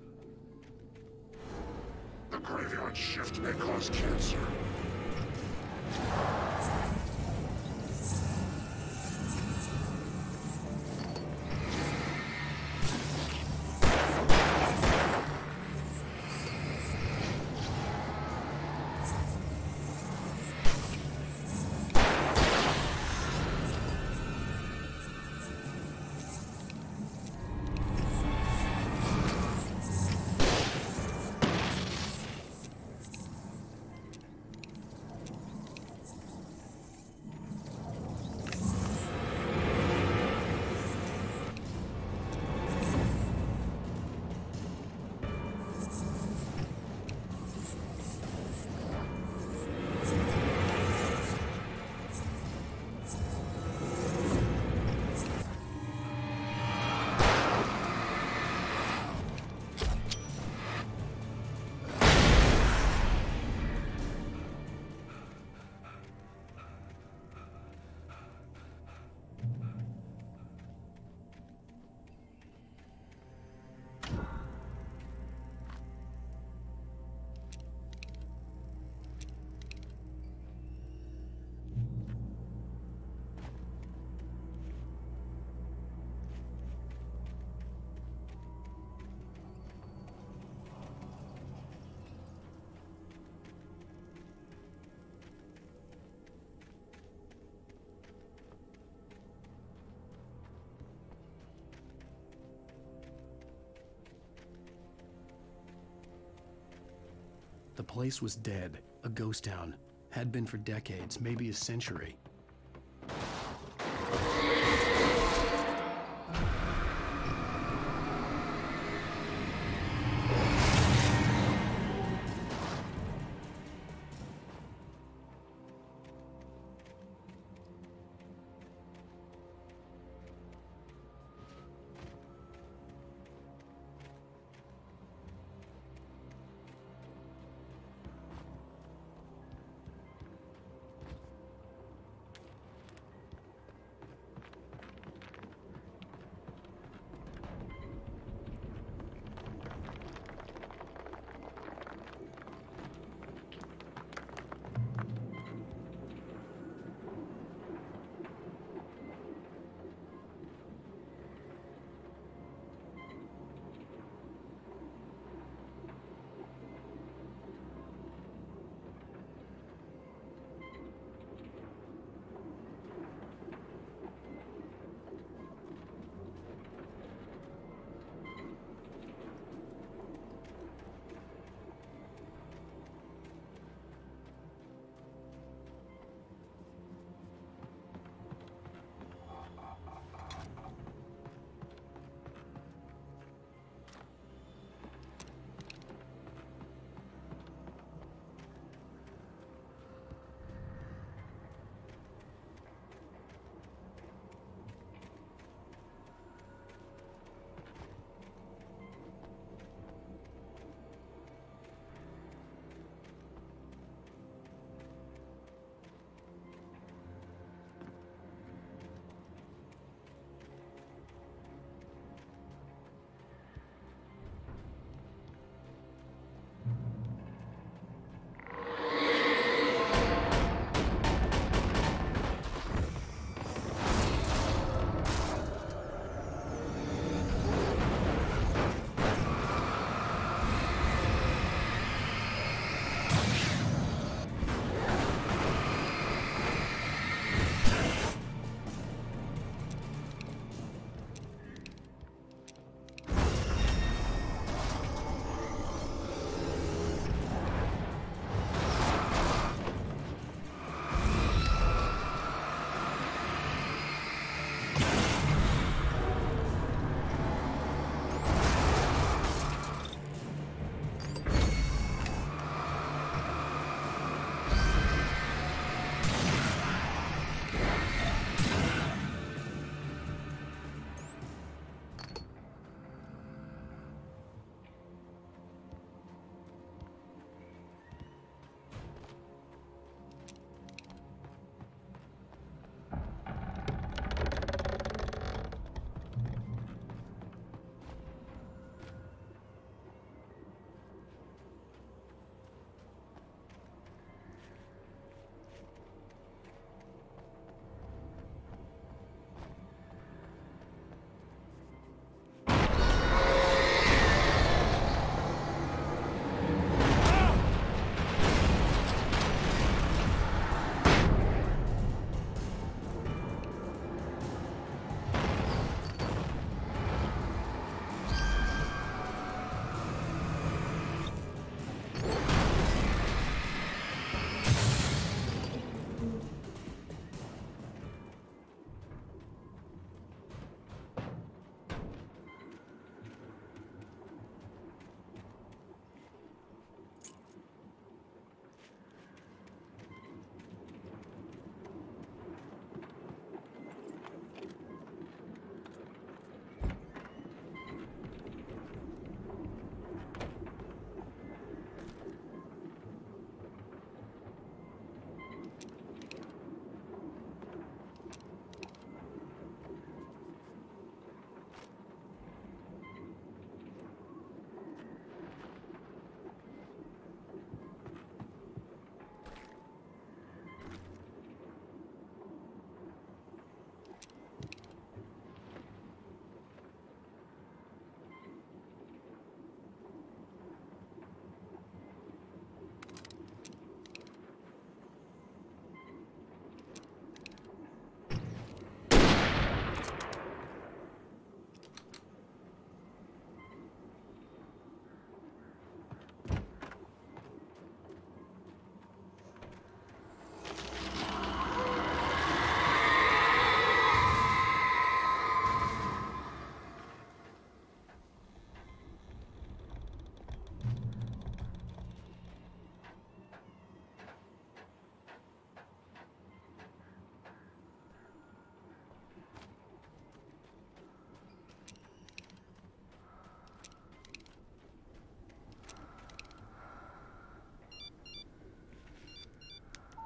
The graveyard shift may cause cancer. The place was dead, a ghost town. Had been for decades, maybe a century.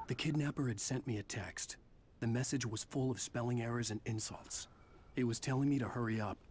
The kidnapper had sent me a text. The message was full of spelling errors and insults. It was telling me to hurry up.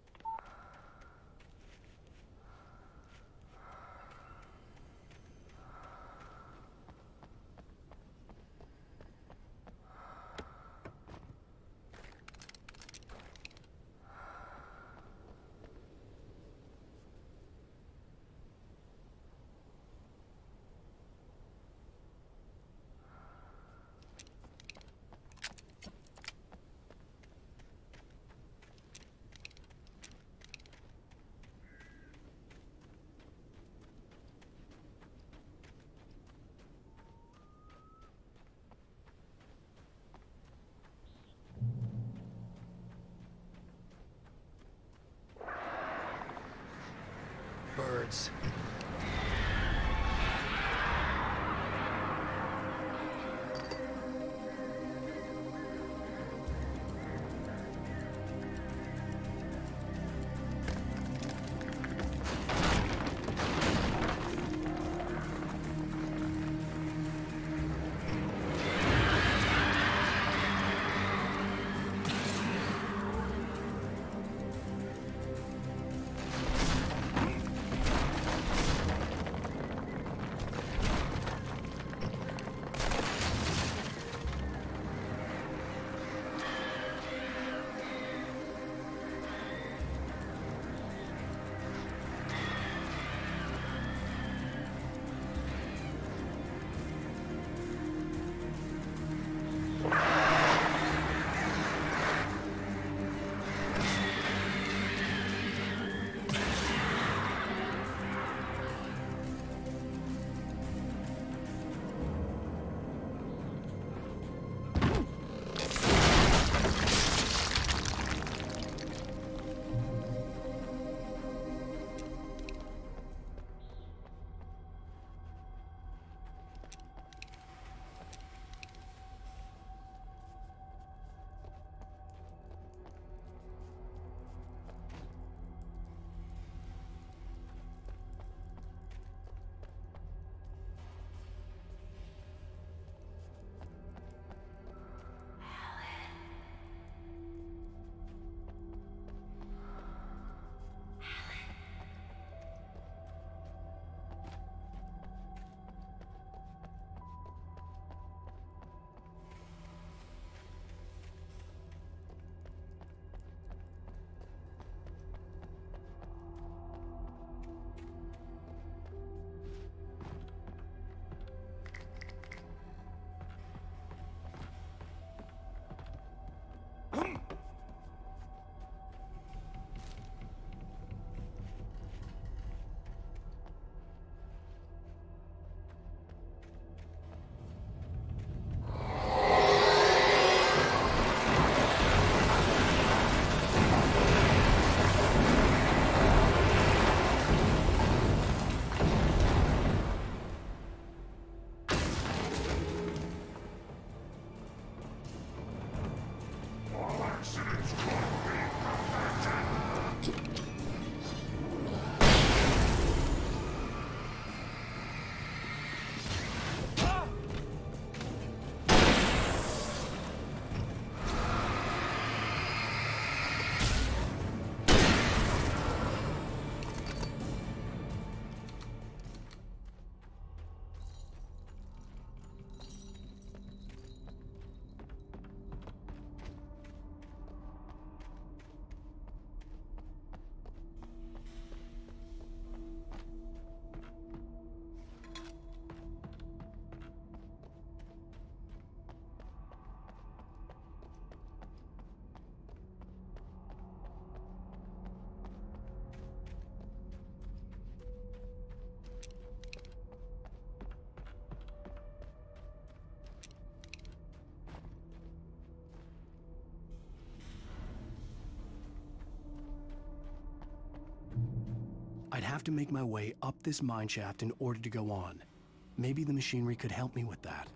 Birds. I'd have to make my way up this mine shaft in order to go on. Maybe the machinery could help me with that.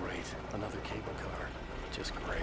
Great. Another cable car. Just great.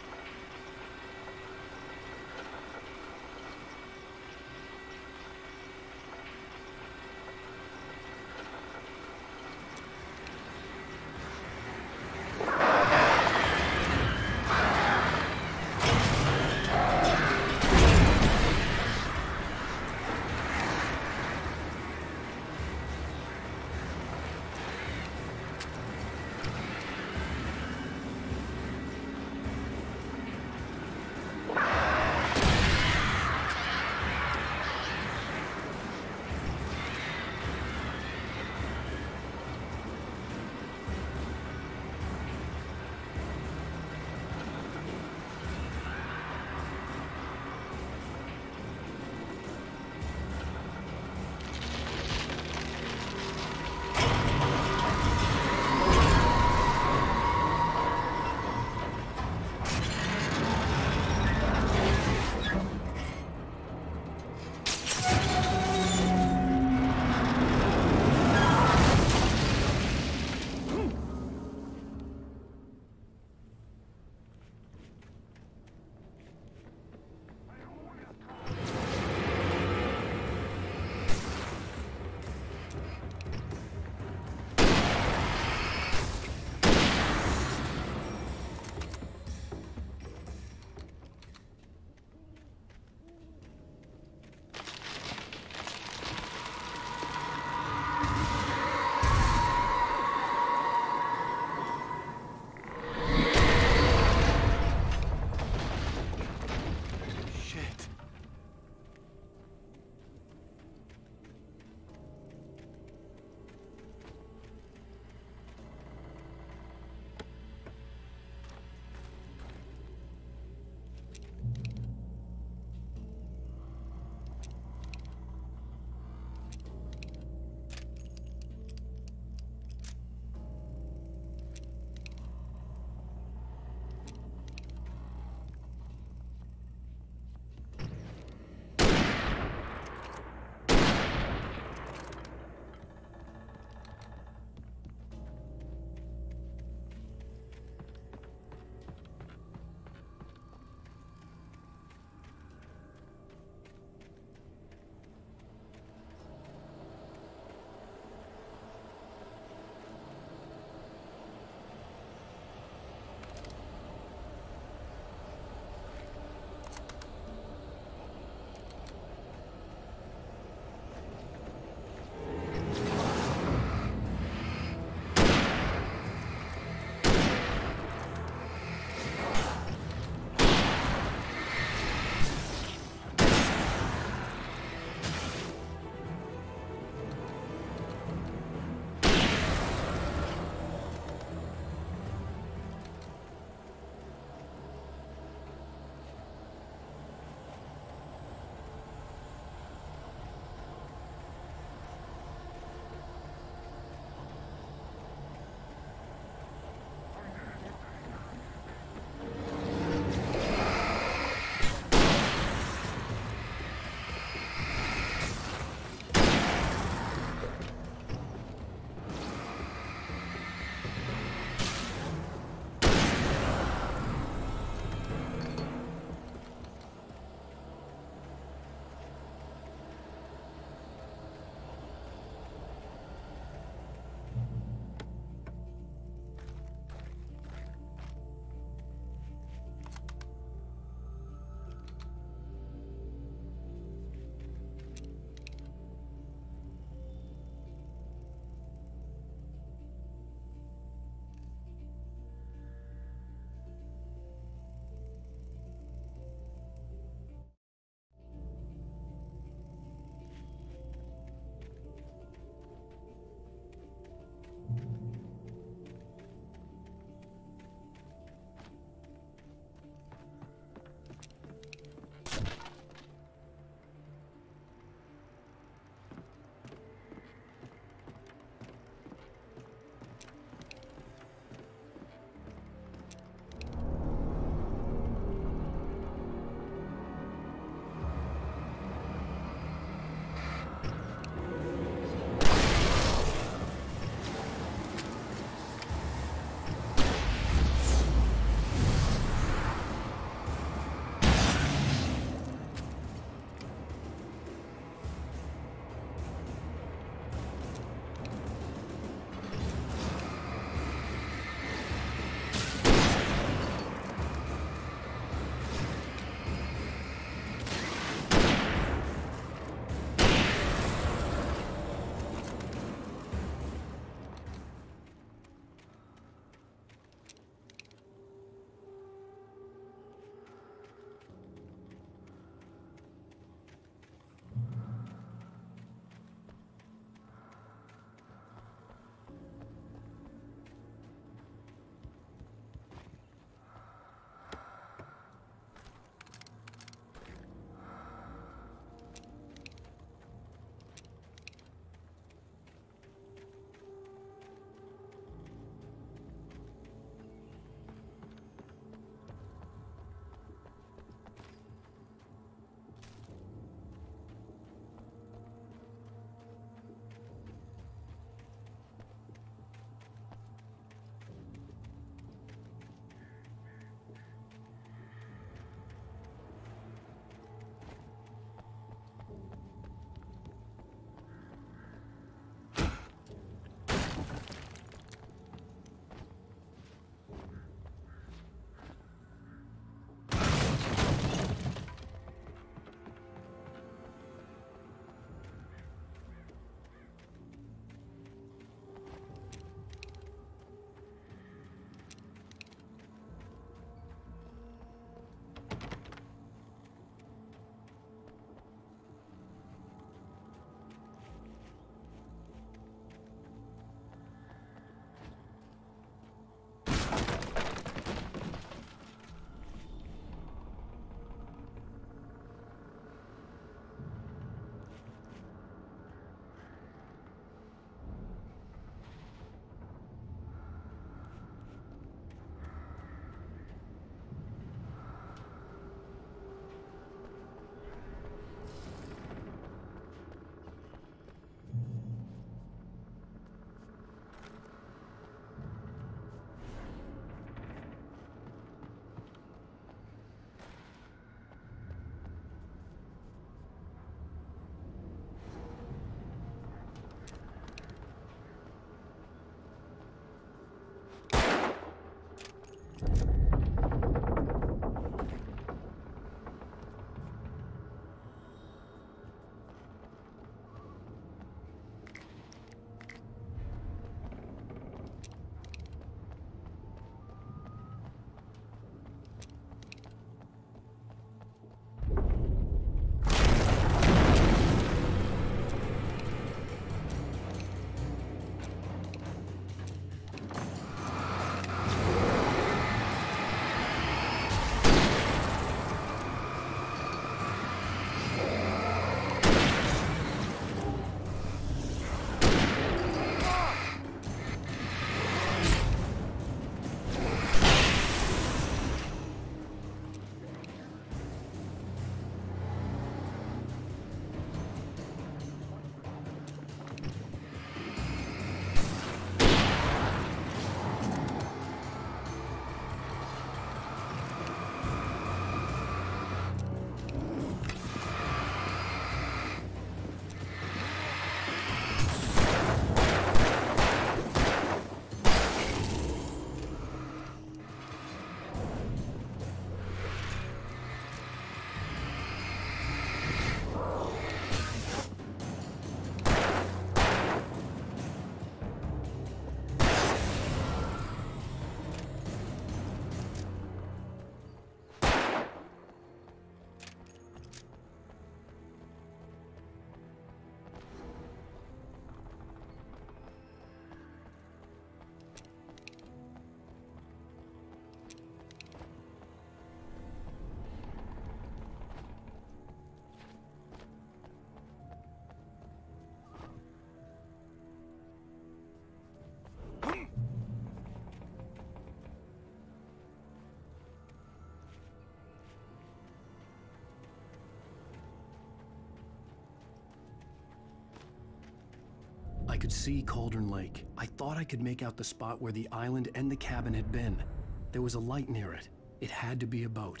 I could see Cauldron Lake. I thought I could make out the spot where the island and the cabin had been. There was a light near it. It had to be a boat.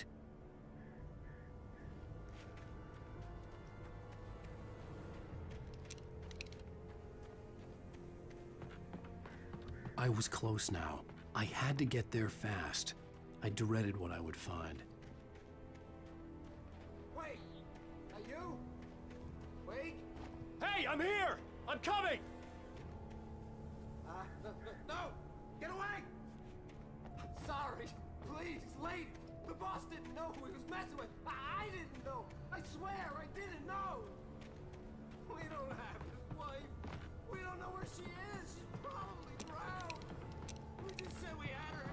I was close now. I had to get there fast. I dreaded what I would find. Wait! Are you? Wait! Hey, I'm here! I'm coming! No! Get away! I'm sorry. Please, late. The boss didn't know who he was messing with. I didn't know. I swear, I didn't know. We don't have his wife. We don't know where she is. She's probably drowned. We just said we had her